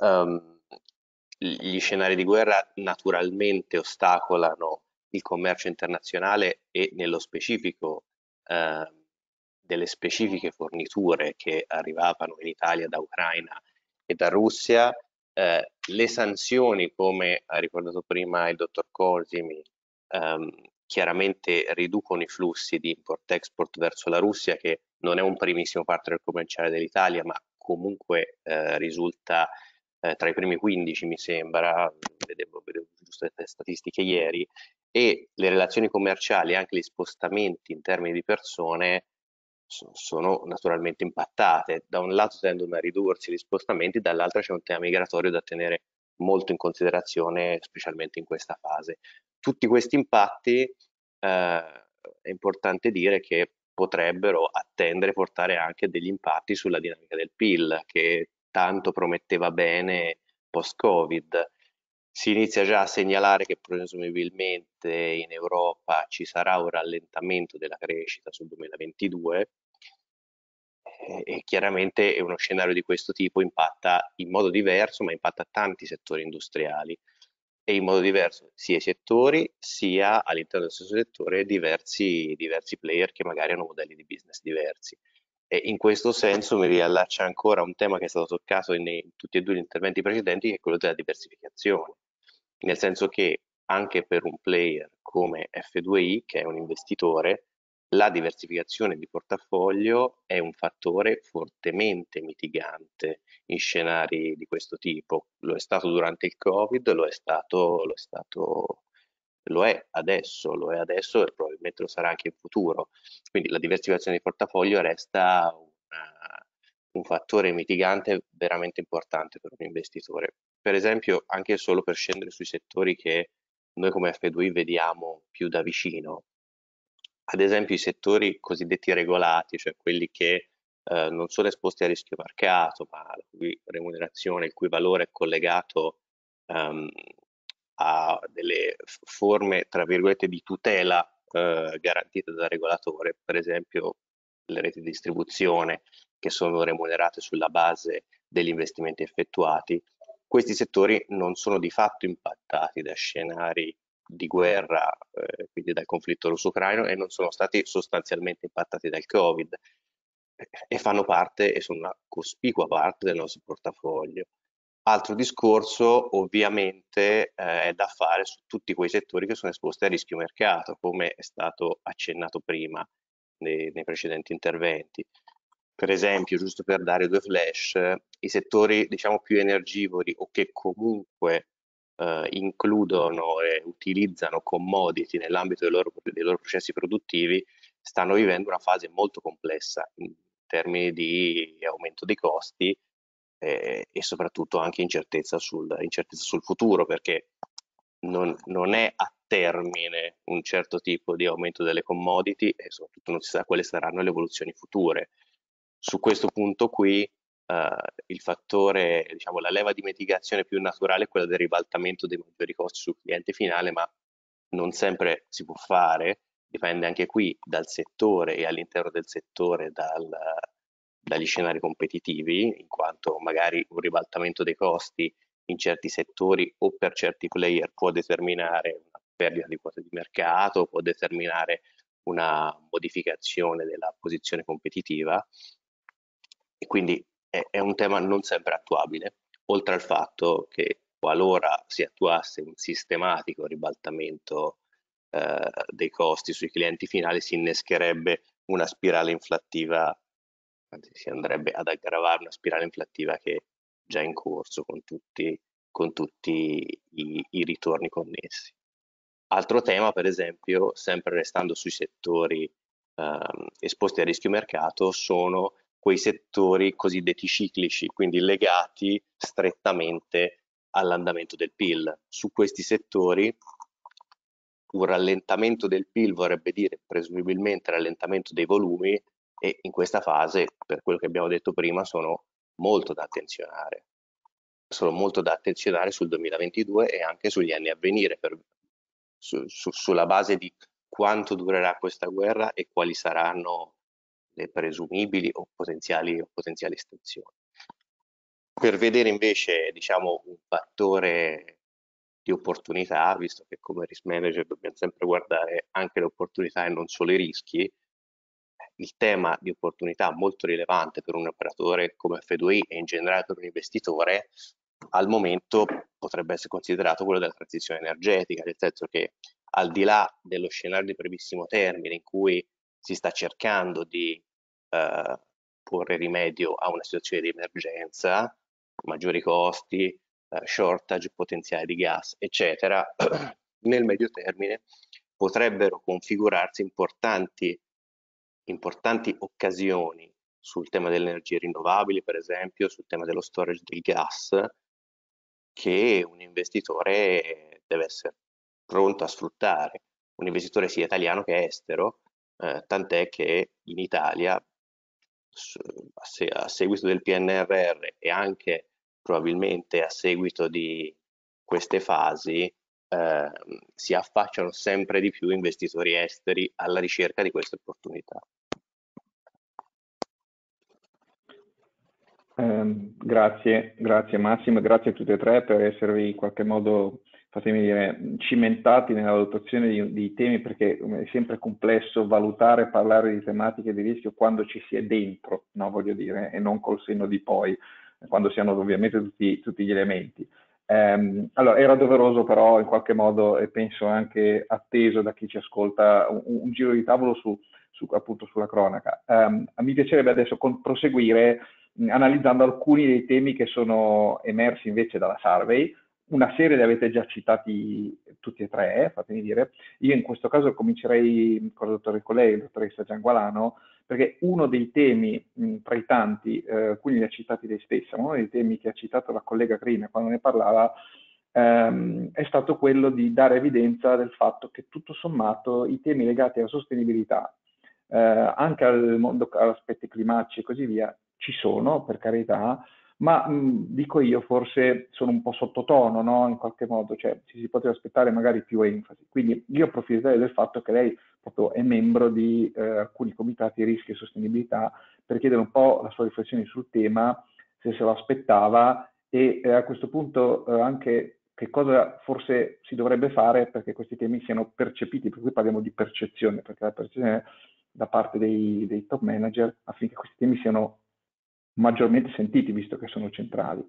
Gli scenari di guerra naturalmente ostacolano il commercio internazionale e nello specifico delle specifiche forniture che arrivavano in Italia da Ucraina e da Russia. Le sanzioni, come ha ricordato prima il dottor Cosimi, chiaramente riducono i flussi di import-export verso la Russia, che non è un primissimo partner commerciale dell'Italia, ma comunque risulta tra i primi 15, mi sembra, vedevo giusto le statistiche ieri, e le relazioni commerciali, anche gli spostamenti in termini di persone, sono naturalmente impattate. Da un lato tendono a ridursi gli spostamenti, dall'altro c'è un tema migratorio da tenere molto in considerazione, specialmente in questa fase. Tutti questi impatti, è importante dire che potrebbero attendere portare anche degli impatti sulla dinamica del PIL, che tanto prometteva bene post-Covid. Si inizia già a segnalare che presumibilmente in Europa ci sarà un rallentamento della crescita sul 2022 e chiaramente uno scenario di questo tipo impatta in modo diverso, ma impatta tanti settori industriali e in modo diverso sia i settori sia all'interno del stesso settore diversi player che magari hanno modelli di business diversi. E in questo senso mi riallaccia ancora a un tema che è stato toccato in tutti e due gli interventi precedenti, che è quello della diversificazione, nel senso che anche per un player come F2I, che è un investitore, la diversificazione di portafoglio è un fattore fortemente mitigante in scenari di questo tipo. Lo è stato durante il Covid, lo è adesso e probabilmente lo sarà anche in futuro. Quindi la diversificazione di portafoglio resta un fattore mitigante veramente importante per un investitore. Per esempio, anche solo per scendere sui settori che noi come F2I vediamo più da vicino, ad esempio i settori cosiddetti regolati, cioè quelli che non sono esposti a rischio mercato, ma la cui remunerazione, il cui valore è collegato a delle forme, tra virgolette, di tutela garantite dal regolatore, per esempio le reti di distribuzione che sono remunerate sulla base degli investimenti effettuati. Questi settori non sono di fatto impattati da scenari di guerra, quindi dal conflitto russo-ucraino, e non sono stati sostanzialmente impattati dal Covid e fanno parte e sono una cospicua parte del nostro portafoglio. Altro discorso ovviamente è da fare su tutti quei settori che sono esposti a rischio mercato, come è stato accennato prima nei precedenti interventi. Per esempio, giusto per dare due flash, i settori diciamo più energivori o che comunque includono e utilizzano commodity nell'ambito dei loro processi produttivi stanno vivendo una fase molto complessa in termini di aumento dei costi e soprattutto anche incertezza sul futuro, perché non è a termine un certo tipo di aumento delle commodity e soprattutto non si sa quali saranno le evoluzioni future. Su questo punto qui il fattore, diciamo, la leva di mitigazione più naturale è quella del ribaltamento dei maggiori costi sul cliente finale, ma non sempre si può fare, dipende anche qui dal settore e all'interno del settore dagli scenari competitivi, in quanto magari un ribaltamento dei costi in certi settori o per certi player può determinare una perdita di quota di mercato, può determinare una modificazione della posizione competitiva, e quindi è un tema non sempre attuabile, oltre al fatto che qualora si attuasse un sistematico ribaltamento dei costi sui clienti finali, si innescherebbe una spirale inflattiva, anzi si andrebbe ad aggravare una spirale inflattiva che è già in corso con tutti i ritorni connessi. Altro tema, per esempio, sempre restando sui settori esposti a rischio mercato, sono quei settori cosiddetti ciclici, quindi legati strettamente all'andamento del PIL. Su questi settori un rallentamento del PIL vorrebbe dire presumibilmente rallentamento dei volumi, e in questa fase, per quello che abbiamo detto prima, sono molto da attenzionare. Sono molto da attenzionare sul 2022 e anche sugli anni a venire, sulla base di quanto durerà questa guerra e quali saranno le presumibili o potenziali estensioni. Per vedere invece, diciamo, un fattore di opportunità, visto che come risk manager dobbiamo sempre guardare anche le opportunità e non solo i rischi, il tema di opportunità molto rilevante per un operatore come F2I e in generale per un investitore al momento potrebbe essere considerato quello della transizione energetica, nel senso che al di là dello scenario di brevissimo termine in cui si sta cercando di porre rimedio a una situazione di emergenza, maggiori costi, shortage potenziale di gas, eccetera, nel medio termine potrebbero configurarsi importanti occasioni sul tema delle energie rinnovabili, per esempio, sul tema dello storage del gas, che un investitore deve essere pronto a sfruttare, un investitore sia italiano che estero, tant'è che in Italia, a seguito del PNRR e anche probabilmente a seguito di queste fasi, si affacciano sempre di più investitori esteri alla ricerca di queste opportunità. Grazie Massimo, e grazie a tutti e tre per esservi in qualche modo, fatemi dire, cimentati nella valutazione di temi, perché è sempre complesso valutare e parlare di tematiche di rischio quando ci si è dentro, no, voglio dire, e non col senno di poi, quando si hanno ovviamente tutti gli elementi. Allora, era doveroso però in qualche modo, e penso anche atteso da chi ci ascolta, un giro di tavolo appunto sulla cronaca. Mi piacerebbe adesso proseguire analizzando alcuni dei temi che sono emersi invece dalla survey. Una serie li avete già citati tutti e tre, fatemi dire. Io in questo caso comincerei con il dottore collega, la dottoressa Giangualano, perché uno dei temi tra i tanti, alcuni li ha citati lei stessa, ma uno dei temi che ha citato la collega Crina quando ne parlava è stato quello di dare evidenza del fatto che tutto sommato i temi legati alla sostenibilità, anche al mondo, agli aspetti climatici e così via, ci sono, per carità, ma dico io, forse sono un po' sottotono, no? In qualche modo, cioè ci si poteva aspettare magari più enfasi. Quindi io approfitterei del fatto che lei proprio è membro di alcuni comitati rischi e sostenibilità per chiedere un po' la sua riflessione sul tema, se lo aspettava e a questo punto anche che cosa forse si dovrebbe fare perché questi temi siano percepiti, per cui parliamo di percezione, perché la percezione da parte dei top manager affinché questi temi siano maggiormente sentiti, visto che sono centrali.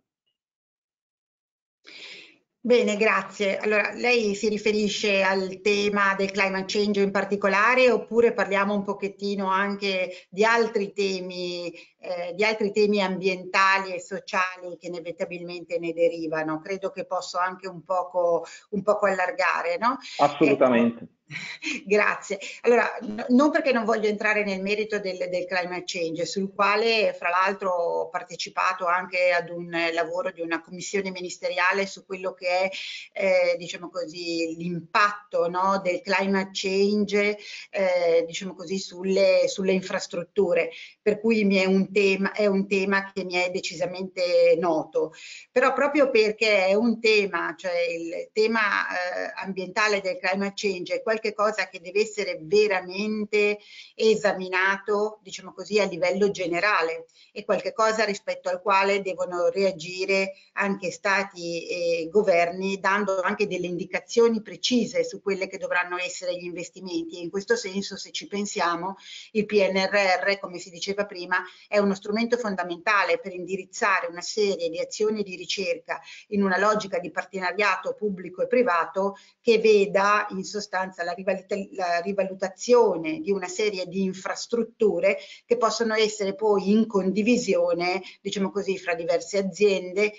Bene, grazie. Allora, lei si riferisce al tema del climate change in particolare oppure parliamo un pochettino anche di altri temi ambientali e sociali che inevitabilmente ne derivano? Credo che posso anche un poco allargare, no? Assolutamente. Ecco. Grazie. Allora, non perché non voglio entrare nel merito del climate change, sul quale fra l'altro ho partecipato anche ad un lavoro di una commissione ministeriale su quello che è, diciamo così, l'impatto, no, del climate change, diciamo così, sulle infrastrutture, per cui è un tema che mi è decisamente noto. Però proprio perché è un tema, cioè il tema ambientale del climate change è qualche cosa che deve essere veramente esaminato, diciamo così, a livello generale, è qualche cosa rispetto al quale devono reagire anche stati e governi, dando anche delle indicazioni precise su quelle che dovranno essere gli investimenti. E in questo senso, se ci pensiamo, il PNRR, come si diceva prima, è uno strumento fondamentale per indirizzare una serie di azioni di ricerca in una logica di partenariato pubblico e privato che veda in sostanza la rivalutazione di una serie di infrastrutture che possono essere poi in condivisione, diciamo così, fra diverse aziende,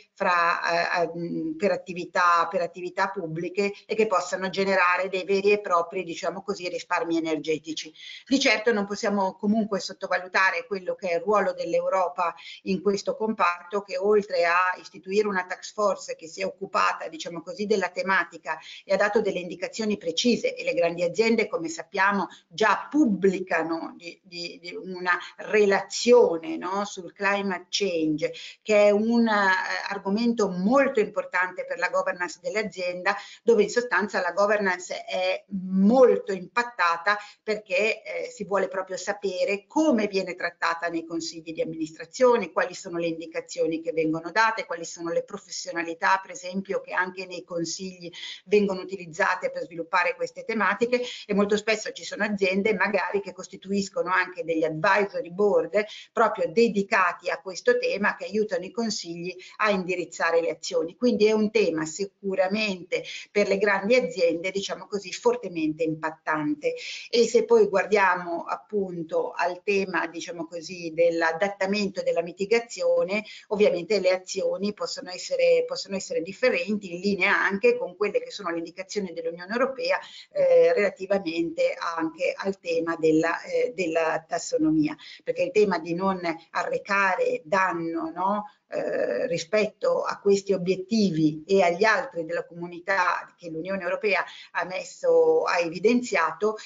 per attività pubbliche, e che possano generare dei veri e propri, diciamo così, risparmi energetici. Di certo non possiamo comunque sottovalutare quello che è il ruolo dell'Europa in questo comparto, che oltre a istituire una task force che si è occupata, diciamo così, della tematica e ha dato delle indicazioni precise, e le grandi aziende, come sappiamo, già pubblicano una relazione, no, sul climate change, che è un argomento molto importante per la governance dell'azienda, dove in sostanza la governance è molto impattata, perché si vuole proprio sapere come viene trattata nei consigli di amministrazione, quali sono le indicazioni che vengono date, quali sono le professionalità, per esempio, che anche nei consigli vengono utilizzate per sviluppare queste tematiche. E molto spesso ci sono aziende magari che costituiscono anche degli advisory board proprio dedicati a questo tema, che aiutano i consigli a indirizzare le azioni. Quindi è un tema sicuramente per le grandi aziende, diciamo così, fortemente impattante. E se poi guardiamo appunto al tema, diciamo così, dell'adattamento e della mitigazione, ovviamente le azioni possono essere differenti, in linea anche con quelle che sono le indicazioni dell'Unione Europea relativamente anche al tema della tassonomia, perché il tema di non arrecare danno, no, rispetto a questi obiettivi e agli altri della comunità che l'Unione Europea ha evidenziato,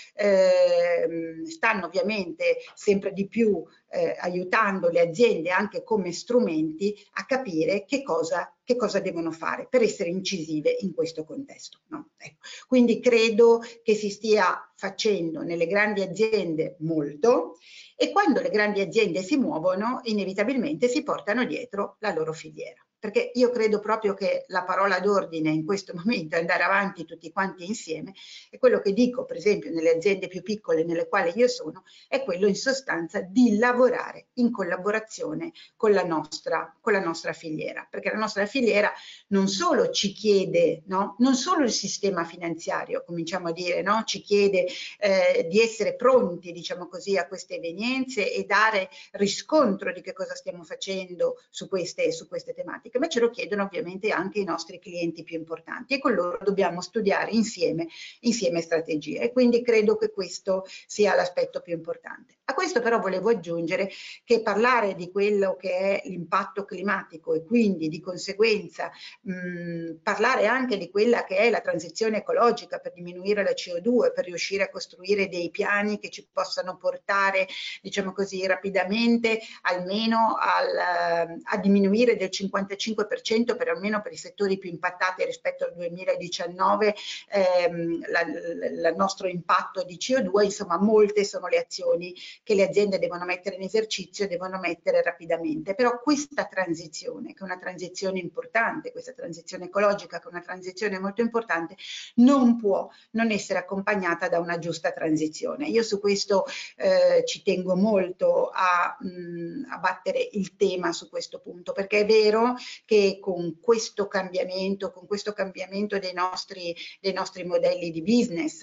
stanno ovviamente sempre di più aiutando le aziende anche come strumenti a capire che cosa devono fare per essere incisive in questo contesto, no? Ecco. Quindi credo che si stia facendo nelle grandi aziende molto, e quando le grandi aziende si muovono inevitabilmente si portano dietro la loro filiera. Perché io credo proprio che la parola d'ordine in questo momento è andare avanti tutti quanti insieme, e quello che dico per esempio nelle aziende più piccole nelle quali io sono è quello in sostanza di lavorare in collaborazione con la nostra filiera, perché la nostra filiera non solo ci chiede, no? Non solo il sistema finanziario, cominciamo a dire, no? Ci chiede di essere pronti, diciamo così, a queste evenienze e dare riscontro di che cosa stiamo facendo su queste tematiche, ma ce lo chiedono ovviamente anche i nostri clienti più importanti, e con loro dobbiamo studiare insieme strategie, e quindi credo che questo sia l'aspetto più importante. A questo però volevo aggiungere che parlare di quello che è l'impatto climatico e quindi di conseguenza parlare anche di quella che è la transizione ecologica per diminuire la CO2, per riuscire a costruire dei piani che ci possano portare, diciamo così, rapidamente almeno a diminuire del 55% per almeno per i settori più impattati rispetto al 2019 il nostro impatto di CO2. Insomma, molte sono le azioni che le aziende devono mettere in esercizio e devono mettere rapidamente. Però questa transizione, che è una transizione importante, questa transizione ecologica, che è una transizione molto importante, non può non essere accompagnata da una giusta transizione. Io su questo ci tengo molto a battere il tema su questo punto, perché è vero che con questo cambiamento dei nostri modelli di business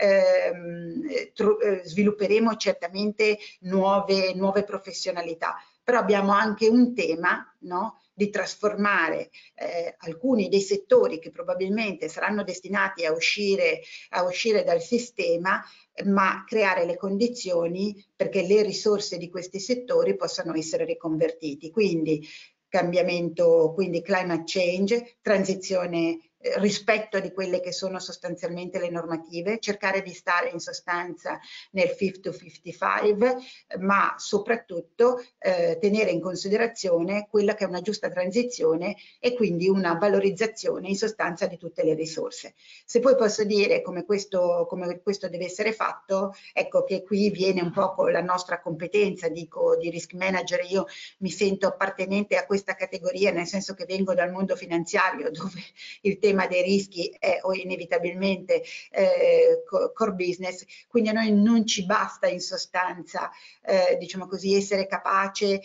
svilupperemo certamente nuove professionalità, però abbiamo anche un tema, no, di trasformare alcuni dei settori che probabilmente saranno destinati a uscire dal sistema, ma creare le condizioni perché le risorse di questi settori possano essere riconvertiti. Quindi cambiamento, quindi climate change, transizione, rispetto di quelle che sono sostanzialmente le normative, cercare di stare in sostanza nel Fit to 55, ma soprattutto tenere in considerazione quella che è una giusta transizione e quindi una valorizzazione in sostanza di tutte le risorse. Se poi posso dire come questo deve essere fatto, ecco che qui viene un po' con la nostra competenza, dico, di risk manager. Io mi sento appartenente a questa categoria, nel senso che vengo dal mondo finanziario, dove il tema dei rischi è inevitabilmente core business, quindi a noi non ci basta in sostanza diciamo così, essere capace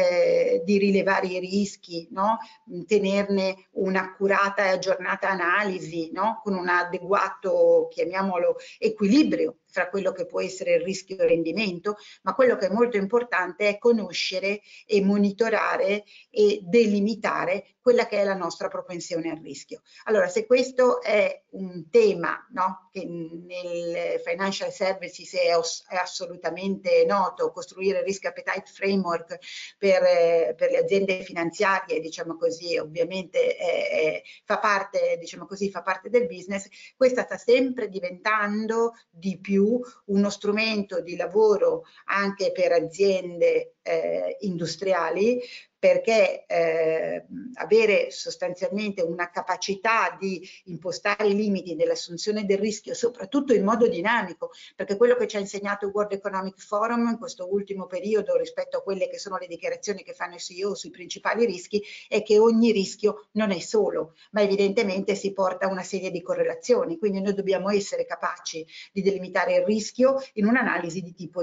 di rilevare i rischi, no? Tenerne un'accurata e aggiornata analisi, no? Con un adeguato, chiamiamolo, equilibrio fra quello che può essere il rischio e il rendimento, ma quello che è molto importante è conoscere e monitorare e delimitare quella che è la nostra propensione al rischio. Allora, se questo è un tema, no, che nel financial services è assolutamente noto, costruire risk appetite framework per le aziende finanziarie, diciamo così, ovviamente fa parte, diciamo così, fa parte del business, questa sta sempre diventando di più uno strumento di lavoro anche per aziende industriali, perché avere sostanzialmente una capacità di impostare i limiti dell'assunzione del rischio, soprattutto in modo dinamico, perché quello che ci ha insegnato il World Economic Forum in questo ultimo periodo rispetto a quelle che sono le dichiarazioni che fanno i CEO sui principali rischi è che ogni rischio non è solo, ma evidentemente si porta a una serie di correlazioni, quindi noi dobbiamo essere capaci di delimitare il rischio in un'analisi di tipo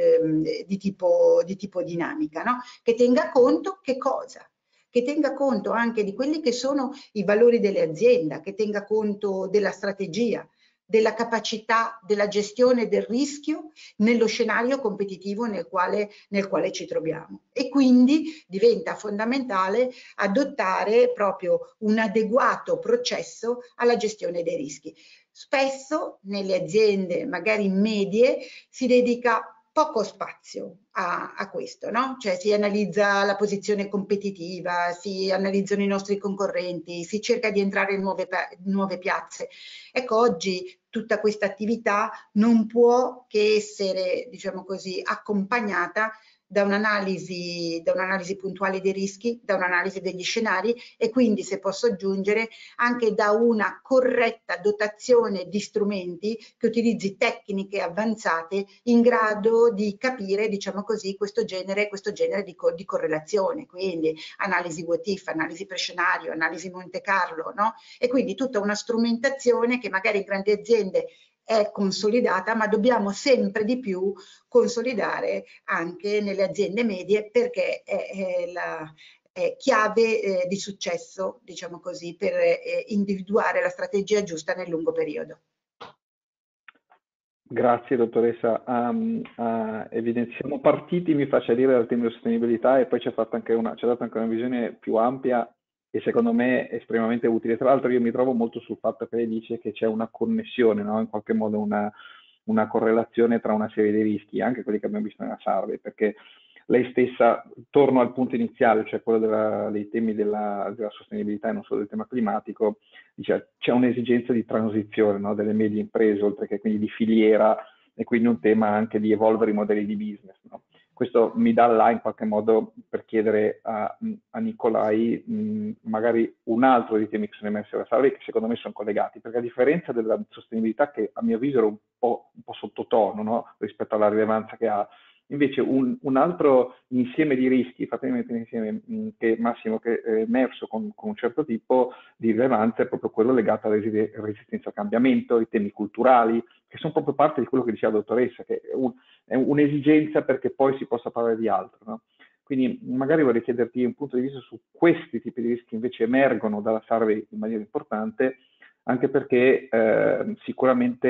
dinamica, no? Che tenga conto che cosa? Che tenga conto anche di quelli che sono i valori delle aziende, che tenga conto della strategia, della capacità della gestione del rischio nello scenario competitivo nel quale ci troviamo. E quindi diventa fondamentale adottare proprio un adeguato processo alla gestione dei rischi. Spesso nelle aziende, magari medie, si dedica poco spazio a questo, no? Cioè si analizza la posizione competitiva, si analizzano i nostri concorrenti, si cerca di entrare in nuove piazze. Ecco, oggi tutta questa attività non può che essere, diciamo così, accompagnata da un'analisi puntuale dei rischi, da un'analisi degli scenari e quindi, se posso aggiungere, anche da una corretta dotazione di strumenti che utilizzi tecniche avanzate in grado di capire, diciamo così, questo genere di correlazione, quindi analisi what if, analisi prescenario, analisi Monte Carlo, no? E quindi tutta una strumentazione che magari in grandi aziende è consolidata, ma dobbiamo sempre di più consolidare anche nelle aziende medie, perché è la chiave di successo, diciamo così, per individuare la strategia giusta nel lungo periodo. Grazie dottoressa. Siamo partiti, mi faccia dire, dal tema della sostenibilità e poi ci ha dato anche una visione più ampia e secondo me estremamente utile. Tra l'altro io mi trovo molto sul fatto che lei dice che c'è una connessione, no? In qualche modo una correlazione tra una serie di rischi, anche quelli che abbiamo visto nella survey, perché lei stessa, torno al punto iniziale, cioè quello dei temi della sostenibilità e non solo del tema climatico, dice c'è un'esigenza di transizione, no? Delle medie imprese, oltre che quindi di filiera, e quindi un tema anche di evolvere i modelli di business, no? Questo mi dà là in qualche modo per chiedere a Nicolai magari un altro dei temi che sono emersi dalla survey, che secondo me sono collegati, perché a differenza della sostenibilità, che a mio avviso era un po' sottotono, no? Rispetto alla rilevanza che ha, invece un altro insieme di rischi, fatemi mettere insieme, che Massimo, che è emerso con un certo tipo di rilevanza, è proprio quello legato alla resistenza al cambiamento, ai temi culturali, che sono proprio parte di quello che diceva la dottoressa, che è un'esigenza perché poi si possa parlare di altro, no? Quindi magari vorrei chiederti un punto di vista su questi tipi di rischi che invece emergono dalla survey in maniera importante, anche perché sicuramente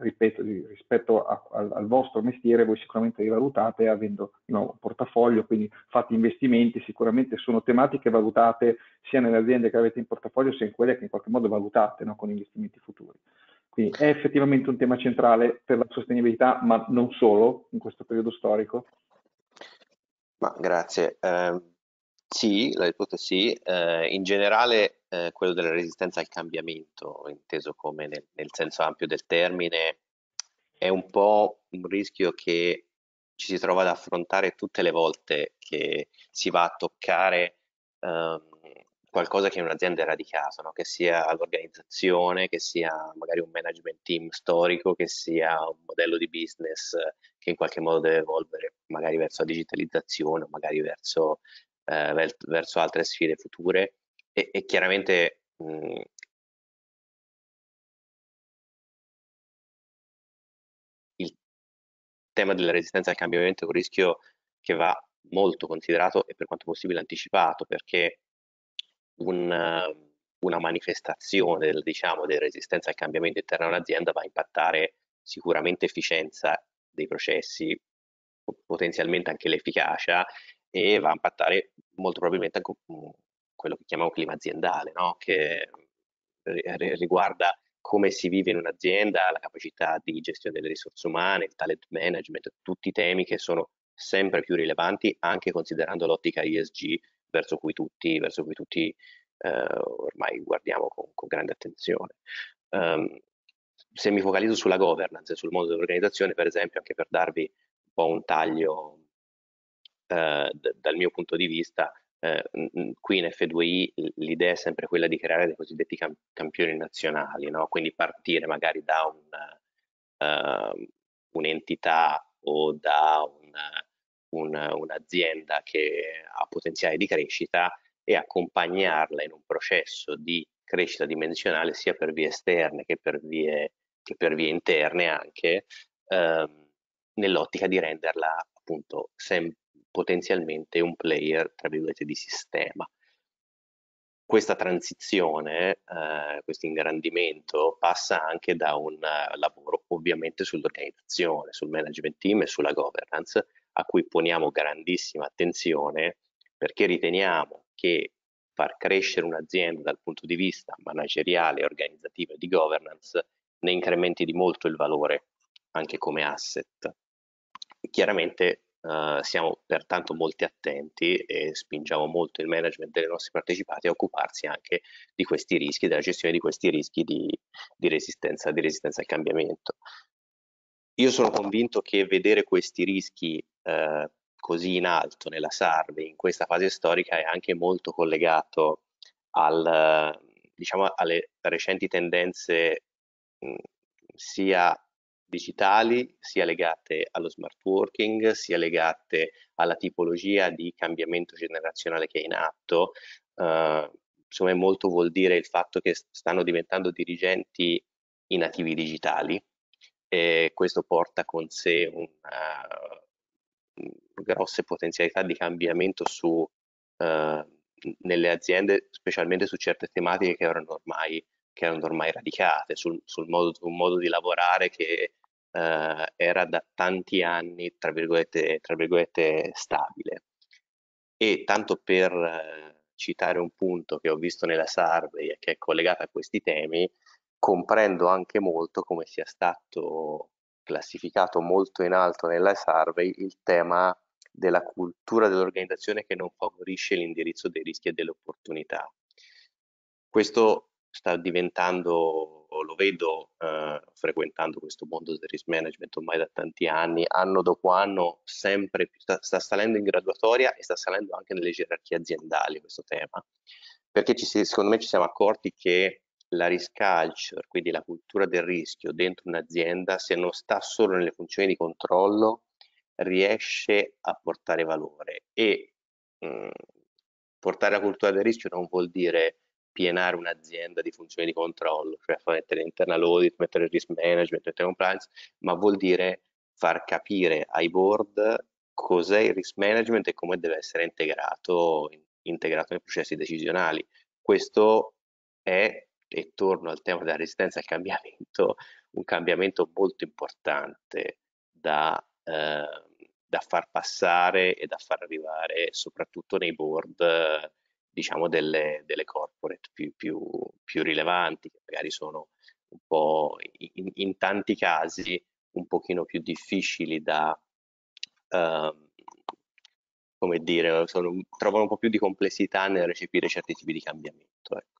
ripeto, rispetto al vostro mestiere, voi sicuramente rivalutate avendo un portafoglio, quindi fate investimenti, sicuramente sono tematiche valutate sia nelle aziende che avete in portafoglio, sia in quelle che in qualche modo valutate, no, con investimenti futuri. Quindi è effettivamente un tema centrale per la sostenibilità, ma non solo in questo periodo storico. Ma grazie. Sì, la risposta è sì. In generale, quello della resistenza al cambiamento, inteso come nel senso ampio del termine, è un po' un rischio che ci si trova ad affrontare tutte le volte che si va a toccare qualcosa che in un'azienda è radicato, no? Che sia l'organizzazione, che sia magari un management team storico, che sia un modello di business che in qualche modo deve evolvere magari verso la digitalizzazione o magari verso altre sfide future e chiaramente il tema della resistenza al cambiamento è un rischio che va molto considerato e per quanto possibile anticipato, perché una manifestazione diciamo, della resistenza al cambiamento interno all'azienda va a impattare sicuramente efficienza dei processi, potenzialmente anche l'efficacia, e va a impattare molto probabilmente anche quello che chiamiamo clima aziendale, no? Che riguarda come si vive in un'azienda, la capacità di gestione delle risorse umane, il talent management, tutti temi che sono sempre più rilevanti anche considerando l'ottica ESG verso cui tutti ormai guardiamo con grande attenzione. Se mi focalizzo sulla governance e sul mondo dell'organizzazione, per esempio, anche per darvi un po' un taglio dal mio punto di vista, qui in F2I l'idea è sempre quella di creare dei cosiddetti campioni nazionali, no? Quindi partire magari da un'entità o da un'azienda che ha potenziale di crescita e accompagnarla in un processo di crescita dimensionale sia per vie esterne che per vie interne anche, nell'ottica di renderla appunto potenzialmente un player, tra virgolette, di sistema. Questa transizione, questo ingrandimento passa anche da un lavoro ovviamente sull'organizzazione, sul management team e sulla governance, a cui poniamo grandissima attenzione perché riteniamo che far crescere un'azienda dal punto di vista manageriale, organizzativo e di governance ne incrementi di molto il valore anche come asset. Chiaramente siamo pertanto molto attenti e spingiamo molto il management dei nostri partecipati a occuparsi anche di questi rischi, della gestione di questi rischi di resistenza al cambiamento. Io sono convinto che vedere questi rischi così in alto nella survey in questa fase storica è anche molto collegato diciamo, alle recenti tendenze sia digitali, sia legate allo smart working, sia legate alla tipologia di cambiamento generazionale che è in atto. Insomma, molto vuol dire il fatto che stanno diventando dirigenti i nativi digitali e questo porta con sé grosse potenzialità di cambiamento nelle aziende, specialmente su certe tematiche che erano ormai radicate, sul modo di lavorare che era da tanti anni, tra virgolette, stabile. E tanto per citare un punto che ho visto nella survey e che è collegato a questi temi, comprendo anche molto come sia stato classificato molto in alto nella survey il tema della cultura dell'organizzazione che non favorisce l'indirizzo dei rischi e delle opportunità. Questo sta diventando, lo vedo frequentando questo mondo del risk management ormai da tanti anni, anno dopo anno sempre più sta salendo in graduatoria e sta salendo anche nelle gerarchie aziendali questo tema, perché secondo me ci siamo accorti che la risk culture, quindi la cultura del rischio dentro un'azienda, se non sta solo nelle funzioni di controllo, riesce a portare valore e portare la cultura del rischio non vuol dire pienare un'azienda di funzioni di controllo, cioè mettere internal audit, mettere risk management, mettere compliance, ma vuol dire far capire ai board cos'è il risk management e come deve essere integrato nei processi decisionali. Questo è, e torno al tema della resistenza al cambiamento, un cambiamento molto importante da far passare e da far arrivare soprattutto nei board, diciamo, delle corporate più rilevanti, che magari sono un po' in tanti casi un pochino più difficili da, come dire, trovano un po' più di complessità nel recepire certi tipi di cambiamento. Ecco.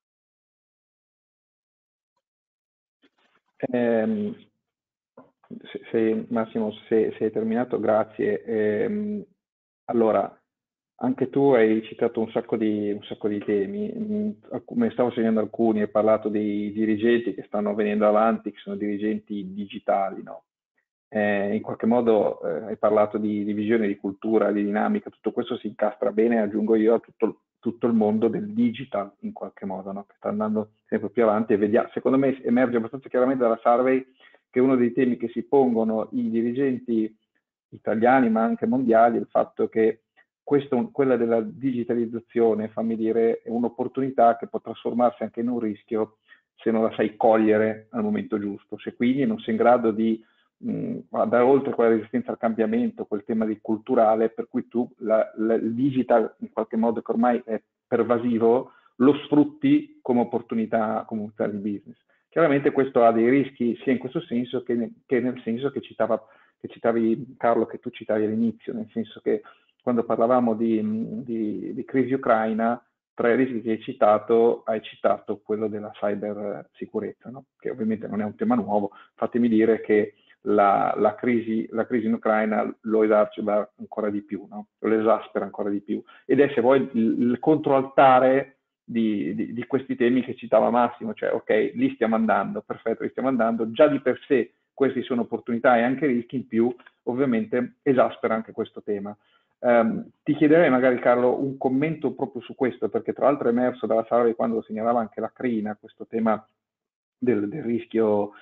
Massimo, se hai terminato, grazie. Allora, anche tu hai citato un sacco di temi, me ne stavo segnando alcuni, hai parlato dei dirigenti che stanno venendo avanti, che sono dirigenti digitali, no? In qualche modo hai parlato di visione, di cultura, di dinamica, tutto questo si incastra bene, aggiungo io, a tutto il mondo del digital in qualche modo, no? Che sta andando sempre più avanti e vediamo, secondo me emerge abbastanza chiaramente dalla survey che uno dei temi che si pongono i dirigenti italiani ma anche mondiali è il fatto che quella della digitalizzazione, fammi dire, è un'opportunità che può trasformarsi anche in un rischio se non la sai cogliere al momento giusto, se quindi non sei in grado di andare oltre quella resistenza al cambiamento, quel tema di culturale, per cui tu il digital in qualche modo che ormai è pervasivo, lo sfrutti come opportunità di business. Chiaramente questo ha dei rischi sia in questo senso che nel senso che citavi Carlo, che tu citavi all'inizio, nel senso che quando parlavamo di crisi ucraina, tra i rischi che hai citato quello della cyber sicurezza, no? Che ovviamente non è un tema nuovo. Fatemi dire che la crisi in Ucraina lo esacerba ancora di più, no? Lo esaspera ancora di più. Ed è, se vuoi, il controaltare di questi temi che citava Massimo, cioè ok, li stiamo andando, perfetto, li stiamo andando, già di per sé questi sono opportunità e anche rischi, in più ovviamente esaspera anche questo tema. Ti chiederei magari, Carlo, un commento proprio su questo, perché tra l'altro è emerso dalla survey quando lo segnalava anche la Crina, questo tema del rischio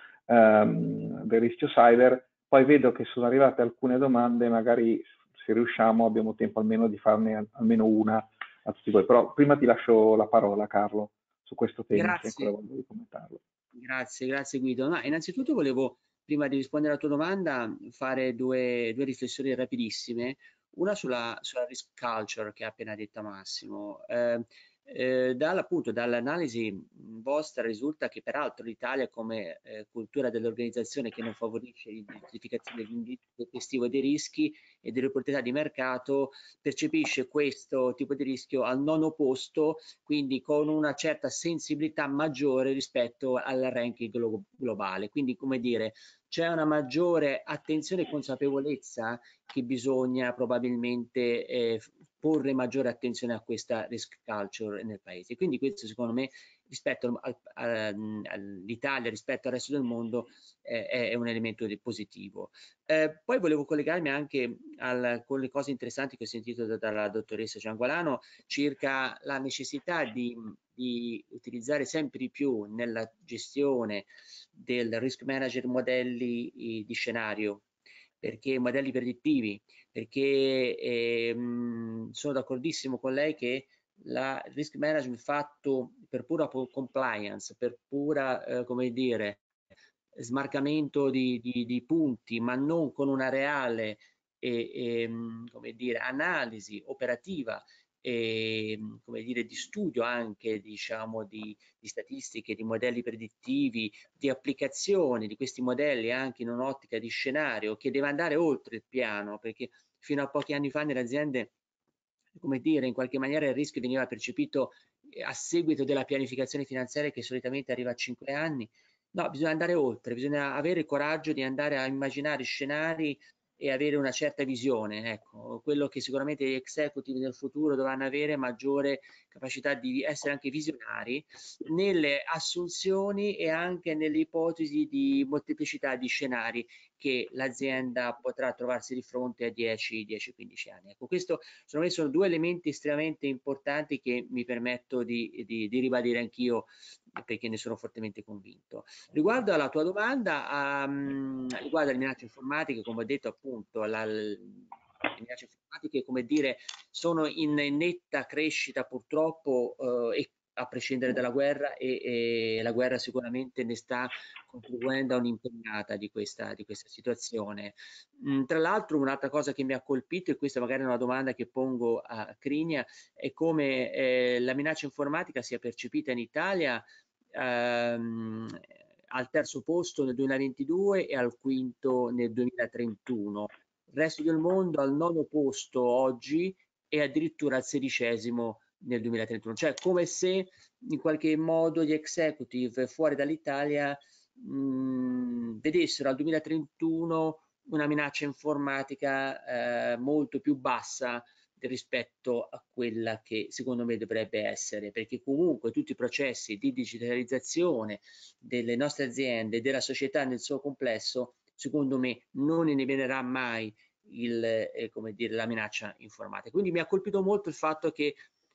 cyber. Poi vedo che sono arrivate alcune domande, magari se riusciamo abbiamo tempo almeno di farne almeno una a tutti voi. Però prima ti lascio la parola, Carlo, su questo tema, se ancora voglio commentarlo. Grazie Guido. No, innanzitutto volevo, prima di rispondere alla tua domanda, fare due riflessioni rapidissime. Una sulla risk culture che ha appena detto Massimo. Dall'analisi vostra risulta che peraltro l'Italia come cultura dell'organizzazione che non favorisce l'identificazione dell'investivo dei rischi e delle opportunità di mercato percepisce questo tipo di rischio al nono posto, quindi con una certa sensibilità maggiore rispetto al ranking globale. Quindi, come dire, c'è una maggiore attenzione e consapevolezza che bisogna probabilmente porre maggiore attenzione a questa risk culture nel paese. Quindi questo, secondo me, rispetto all'Italia, rispetto al resto del mondo, è un elemento positivo. Poi volevo collegarmi anche con le cose interessanti che ho sentito dalla dottoressa Giangualano circa la necessità di utilizzare sempre di più nella gestione del risk manager modelli di scenario, perché modelli predittivi, perché sono d'accordissimo con lei che il risk management fatto per pura compliance, per pura, come dire, smarcamento di punti, ma non con una reale come dire, analisi operativa e come dire, di studio anche, diciamo, di statistiche, di modelli predittivi, di applicazione di questi modelli anche in un'ottica di scenario che deve andare oltre il piano, perché fino a pochi anni fa nelle aziende, come dire, in qualche maniera il rischio veniva percepito a seguito della pianificazione finanziaria che solitamente arriva a 5 anni. No, bisogna andare oltre, bisogna avere il coraggio di andare a immaginare scenari e avere una certa visione, ecco, quello che sicuramente gli executive del futuro dovranno avere maggiore capacità di essere anche visionari nelle assunzioni e anche nelle ipotesi di molteplicità di scenari che l'azienda potrà trovarsi di fronte a 10-15 anni. Ecco, questo secondo me sono due elementi estremamente importanti che mi permetto di ribadire anch'io, perché ne sono fortemente convinto. Riguardo alla tua domanda, riguardo alle minacce informatiche, come ho detto appunto, le minacce informatiche, come dire, sono in netta crescita purtroppo e a prescindere dalla guerra, e la guerra sicuramente ne sta contribuendo a un'impennata di questa situazione. Tra l'altro, un'altra cosa che mi ha colpito, e questa magari è una domanda che pongo a Crinia, è come la minaccia informatica sia percepita in Italia al terzo posto nel 2022 e al quinto nel 2031. Il resto del mondo al nono posto oggi e addirittura al 16° nel 2031, cioè come se in qualche modo gli executive fuori dall'Italia vedessero al 2031 una minaccia informatica molto più bassa rispetto a quella che secondo me dovrebbe essere, perché comunque tutti i processi di digitalizzazione delle nostre aziende, della società nel suo complesso, secondo me non eliminerà mai come dire, la minaccia informatica. Quindi mi ha colpito molto il fatto che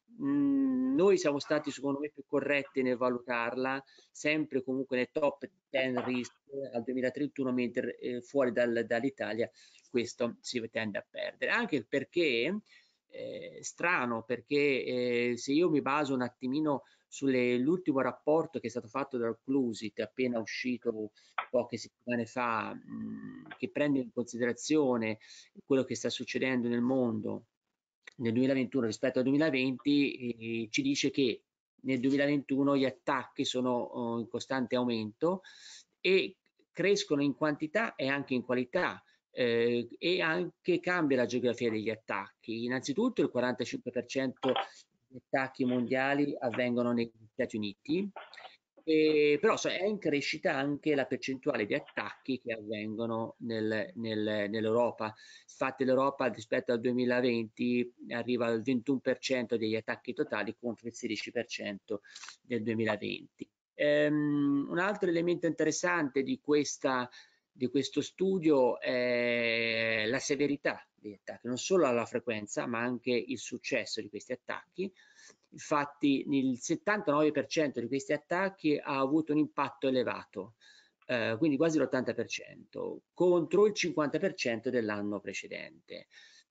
noi siamo stati secondo me più corretti nel valutarla, sempre comunque nei top 10 risk al 2031, mentre fuori dall'Italia questo si tende a perdere, anche perché strano, perché se io mi baso un attimino sull'ultimo rapporto che è stato fatto dal Clusit, appena uscito poche settimane fa, che prende in considerazione quello che sta succedendo nel mondo nel 2021 rispetto al 2020, ci dice che nel 2021 gli attacchi sono in costante aumento e crescono in quantità e anche in qualità. E anche cambia la geografia degli attacchi. Innanzitutto il 45% degli attacchi mondiali avvengono negli Stati Uniti, però è in crescita anche la percentuale di attacchi che avvengono nell'Europa. Infatti l'Europa rispetto al 2020 arriva al 21% degli attacchi totali contro il 16% del 2020. Un altro elemento interessante di questo studio è la severità degli attacchi, non solo la frequenza ma anche il successo di questi attacchi. Infatti il 79% di questi attacchi ha avuto un impatto elevato, quindi quasi l'80% contro il 50% dell'anno precedente.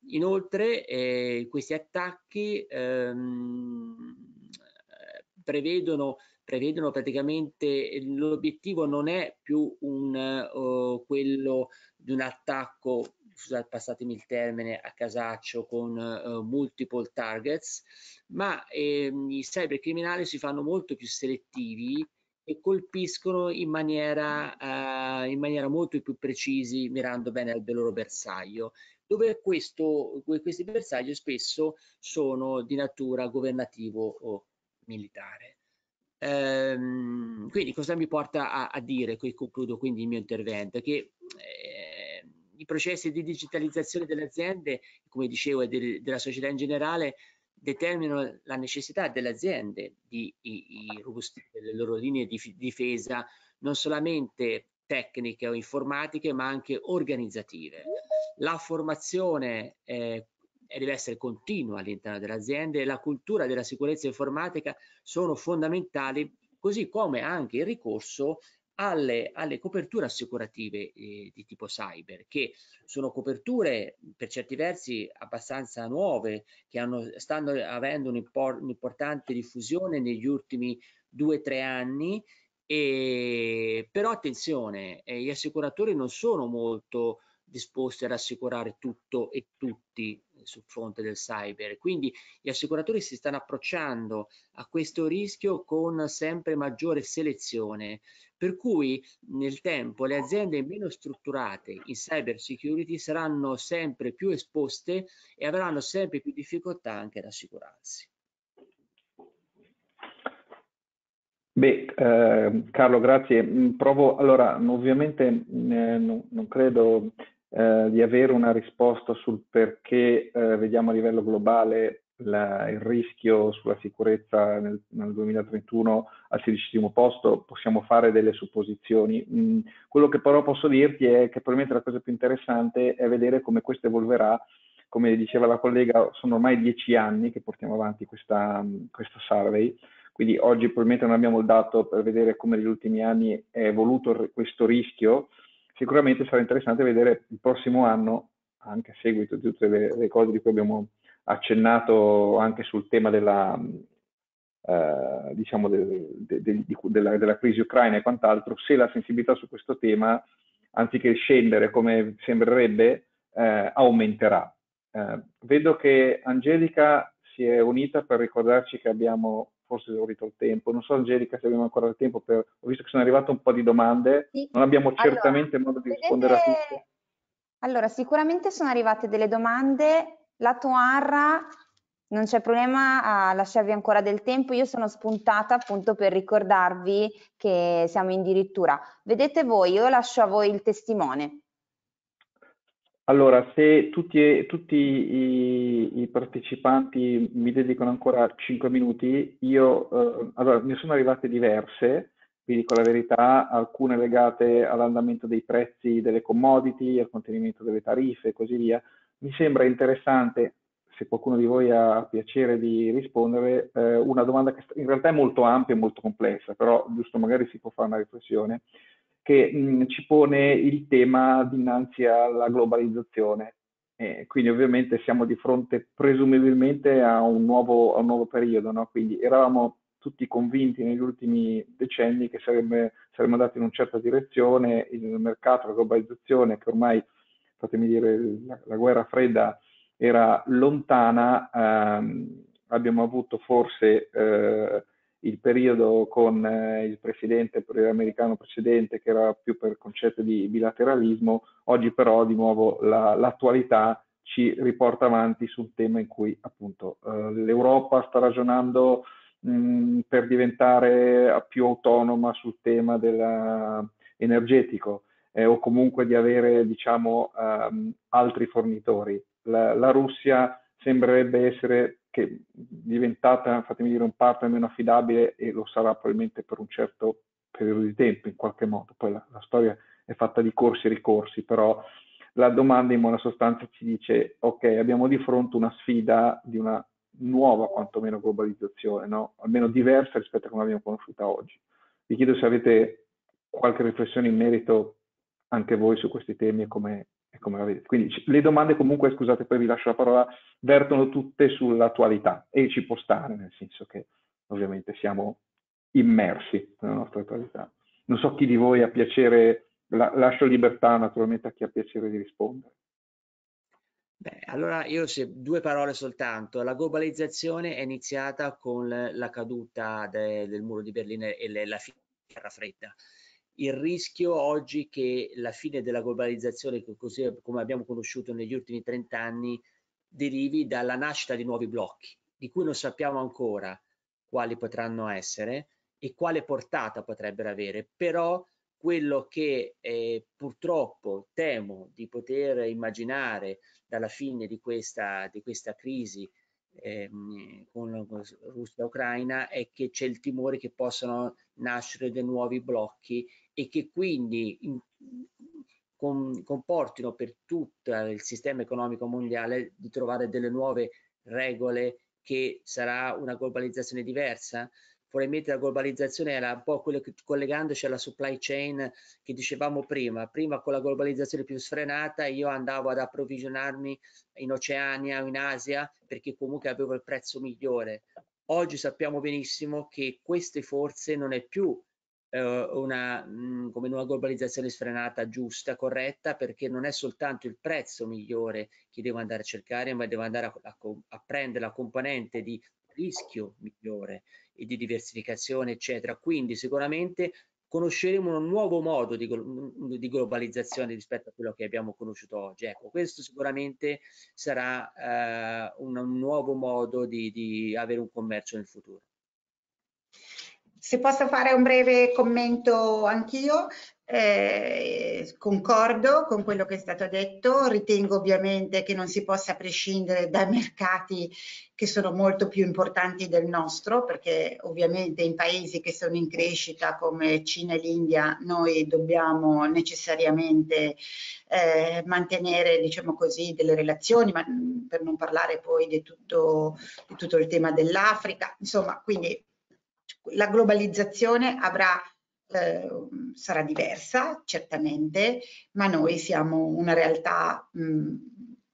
Inoltre questi attacchi prevedono praticamente, l'obiettivo non è più quello di un attacco, passatemi il termine, a casaccio con multiple targets, ma i cybercriminali si fanno molto più selettivi e colpiscono in maniera molto più precisi, mirando bene al loro bersaglio, dove questi bersagli spesso sono di natura governativo o militare. Quindi cosa mi porta a dire, qui concludo quindi il mio intervento, che i processi di digitalizzazione delle aziende, come dicevo, e della società in generale, determinano la necessità delle aziende di robustire le loro linee di difesa, non solamente tecniche o informatiche, ma anche organizzative. La formazione deve essere continua all'interno delle aziende e la cultura della sicurezza informatica sono fondamentali, così come anche il ricorso alle coperture assicurative di tipo cyber, che sono coperture per certi versi abbastanza nuove, che stanno avendo un'importante diffusione negli ultimi 2-3 anni, però attenzione, gli assicuratori non sono molto disposti ad assicurare tutto e tutti sul fronte del cyber, quindi gli assicuratori si stanno approcciando a questo rischio con sempre maggiore selezione, per cui nel tempo le aziende meno strutturate in cyber security saranno sempre più esposte e avranno sempre più difficoltà anche ad assicurarsi. Beh, Carlo, grazie. Provo, allora, ovviamente non credo di avere una risposta sul perché vediamo a livello globale il rischio sulla sicurezza nel 2031 al 16° posto. Possiamo fare delle supposizioni. Quello che però posso dirti è che probabilmente la cosa più interessante è vedere come questo evolverà. Come diceva la collega, sono ormai 10 anni che portiamo avanti questa survey. Quindi oggi probabilmente non abbiamo il dato per vedere come negli ultimi anni è evoluto questo rischio. Sicuramente sarà interessante vedere il prossimo anno, anche a seguito di tutte le cose di cui abbiamo accennato anche sul tema diciamo della crisi ucraina e quant'altro, se la sensibilità su questo tema, anziché scendere come sembrerebbe, aumenterà. Vedo che Angelica si è unita per ricordarci che abbiamo forse esaurito il tempo. Non so, Angelica, se abbiamo ancora il tempo, ho visto che sono arrivate un po' di domande, Sì. non abbiamo certamente modo di rispondere a tutte. Allora, sicuramente sono arrivate delle domande, lato ANRA non c'è problema a lasciarvi ancora del tempo, io sono spuntata appunto per ricordarvi che siamo in dirittura. Vedete voi, io lascio a voi il testimone. Allora, se tutti i partecipanti mi dedicano ancora 5 minuti, allora, ne sono arrivate diverse, vi dico la verità, alcune legate all'andamento dei prezzi delle commodity, al contenimento delle tariffe e così via. Mi sembra interessante, se qualcuno di voi ha piacere di rispondere, una domanda che in realtà è molto ampia e molto complessa, però giusto magari si può fare una riflessione, che ci pone il tema dinanzi alla globalizzazione. Quindi ovviamente siamo di fronte presumibilmente a un nuovo periodo, no? Quindi eravamo tutti convinti negli ultimi decenni che saremmo andati in una certa direzione, il mercato, la globalizzazione, che ormai, fatemi dire, la guerra fredda era lontana, abbiamo avuto forse il periodo con il presidente americano precedente che era più per concetto di bilateralismo, oggi però di nuovo l'attualità ci riporta avanti su un tema in cui appunto l'Europa sta ragionando per diventare più autonoma sul tema energetico o comunque di avere diciamo altri fornitori. La Russia sembrerebbe essere che diventata, fatemi dire, un partner meno affidabile e lo sarà probabilmente per un certo periodo di tempo in qualche modo. Poi la storia è fatta di corsi e ricorsi, però la domanda in buona sostanza ci dice ok, abbiamo di fronte una sfida di una nuova quantomeno globalizzazione, no? Almeno diversa rispetto a come l'abbiamo conosciuta oggi. Vi chiedo se avete qualche riflessione in merito anche voi su questi temi e come la vedete. Quindi le domande comunque, scusate, poi vi lascio la parola, vertono tutte sull'attualità e ci può stare, nel senso che ovviamente siamo immersi nella nostra attualità. Non so chi di voi ha piacere, lascio libertà naturalmente a chi ha piacere di rispondere. Beh, allora io due parole soltanto. La globalizzazione è iniziata con la caduta del muro di Berlino e la fine della guerra fredda. Il rischio oggi che la fine della globalizzazione, così come abbiamo conosciuto negli ultimi 30 anni, derivi dalla nascita di nuovi blocchi, di cui non sappiamo ancora quali potranno essere e quale portata potrebbero avere, però quello che purtroppo temo di poter immaginare dalla fine di questa crisi con Russia-Ucraina è che c'è il timore che possano nascere dei nuovi blocchi e che quindi comportino per tutto il sistema economico mondiale di trovare delle nuove regole, che sarà una globalizzazione diversa. Probabilmente la globalizzazione era un po' quello che, collegandoci alla supply chain che dicevamo prima con la globalizzazione più sfrenata io andavo ad approvvigionarmi in Oceania o in Asia perché comunque avevo il prezzo migliore. Oggi sappiamo benissimo che queste forze non è più come una globalizzazione sfrenata giusta, corretta, perché non è soltanto il prezzo migliore che devo andare a cercare, ma devo andare a prendere la componente di rischio migliore e di diversificazione, eccetera. Quindi sicuramente conosceremo un nuovo modo di globalizzazione rispetto a quello che abbiamo conosciuto oggi. Ecco, questo sicuramente sarà un nuovo modo di avere un commercio nel futuro. Se posso fare un breve commento anch'io, concordo con quello che è stato detto, ritengo ovviamente che non si possa prescindere dai mercati che sono molto più importanti del nostro, perché ovviamente in paesi che sono in crescita come Cina e l'India noi dobbiamo necessariamente mantenere, diciamo così, delle relazioni, ma per non parlare poi di tutto il tema dell'Africa, insomma, quindi la globalizzazione sarà diversa, certamente, ma noi siamo una realtà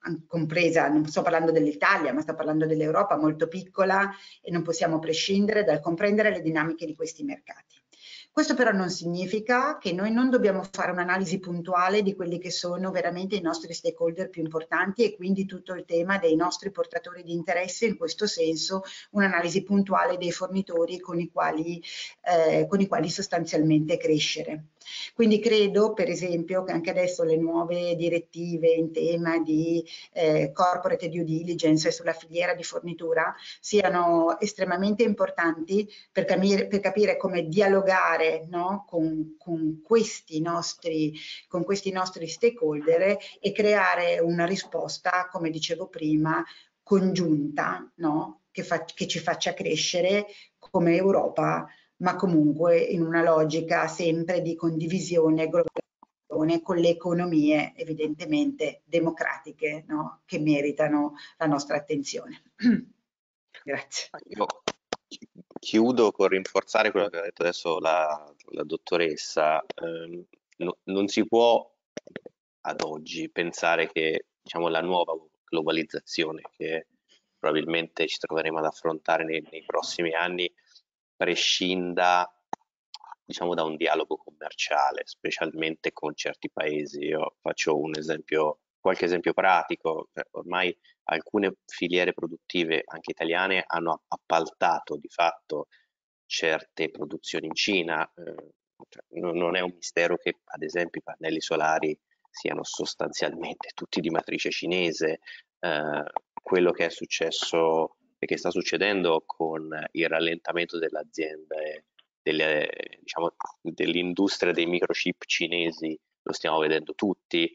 compresa, non sto parlando dell'Italia, ma sto parlando dell'Europa, molto piccola, e non possiamo prescindere dal comprendere le dinamiche di questi mercati. Questo però non significa che noi non dobbiamo fare un'analisi puntuale di quelli che sono veramente i nostri stakeholder più importanti e quindi tutto il tema dei nostri portatori di interesse, in questo senso un'analisi puntuale dei fornitori con i quali sostanzialmente crescere. Quindi credo, per esempio, che anche adesso le nuove direttive in tema di corporate due diligence sulla filiera di fornitura siano estremamente importanti per capire come dialogare, no, con questi nostri stakeholder e creare una risposta, come dicevo prima, congiunta, no, che ci faccia crescere come Europa, ma comunque in una logica sempre di condivisione e globalizzazione con le economie evidentemente democratiche, no, che meritano la nostra attenzione. Grazie. Io chiudo con rinforzare quello che ha detto adesso la dottoressa. Non si può ad oggi pensare che, diciamo, la nuova globalizzazione che probabilmente ci troveremo ad affrontare nei prossimi anni prescinda, diciamo, da un dialogo commerciale, specialmente con certi paesi. Io faccio qualche esempio pratico. Ormai alcune filiere produttive, anche italiane, hanno appaltato di fatto certe produzioni in Cina. Non è un mistero che, ad esempio, i pannelli solari siano sostanzialmente tutti di matrice cinese. Quello che è successo e che sta succedendo con il rallentamento delle aziende, diciamo, dell'industria dei microchip cinesi, lo stiamo vedendo tutti.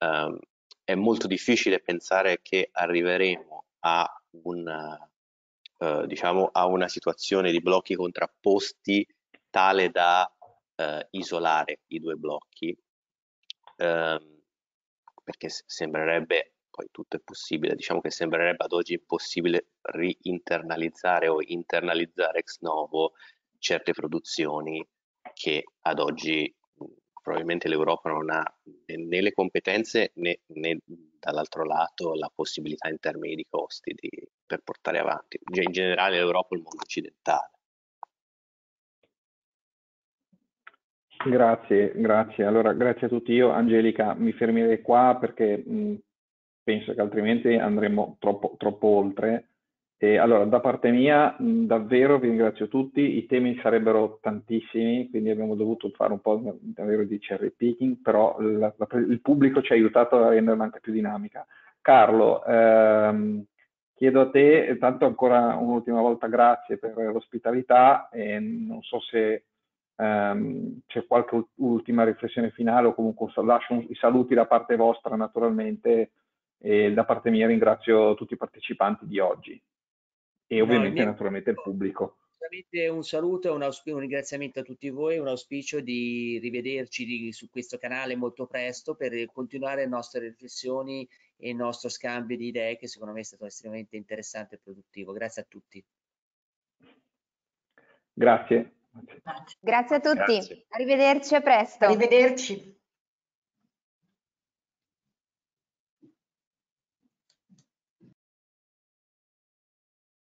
È molto difficile pensare che arriveremo a diciamo, a una situazione di blocchi contrapposti tale da isolare i due blocchi, perché sembrerebbe, poi tutto è possibile, diciamo che sembrerebbe ad oggi impossibile internalizzare o internalizzare ex novo certe produzioni che ad oggi probabilmente l'Europa non ha né le competenze né dall'altro lato la possibilità in termini di costi per portare avanti in generale l'Europa e il mondo occidentale. Grazie. Allora, grazie a tutti. Io, Angelica, mi fermerei qua perché penso che altrimenti andremo troppo oltre. Allora, da parte mia, davvero vi ringrazio tutti. I temi sarebbero tantissimi, quindi abbiamo dovuto fare un po' davvero di cherry picking, però il pubblico ci ha aiutato a renderla anche più dinamica. Carlo, chiedo a te, tanto ancora un'ultima volta grazie per l'ospitalità e non so se c'è qualche ultima riflessione finale o comunque lascio i saluti da parte vostra naturalmente e da parte mia ringrazio tutti i partecipanti di oggi e ovviamente naturalmente il pubblico. Un saluto e un ringraziamento a tutti voi, un auspicio di rivederci su questo canale molto presto per continuare le nostre riflessioni e il nostro scambio di idee che secondo me è stato estremamente interessante e produttivo. Grazie a tutti. Grazie. Grazie a tutti. Grazie. Arrivederci, a presto. Arrivederci.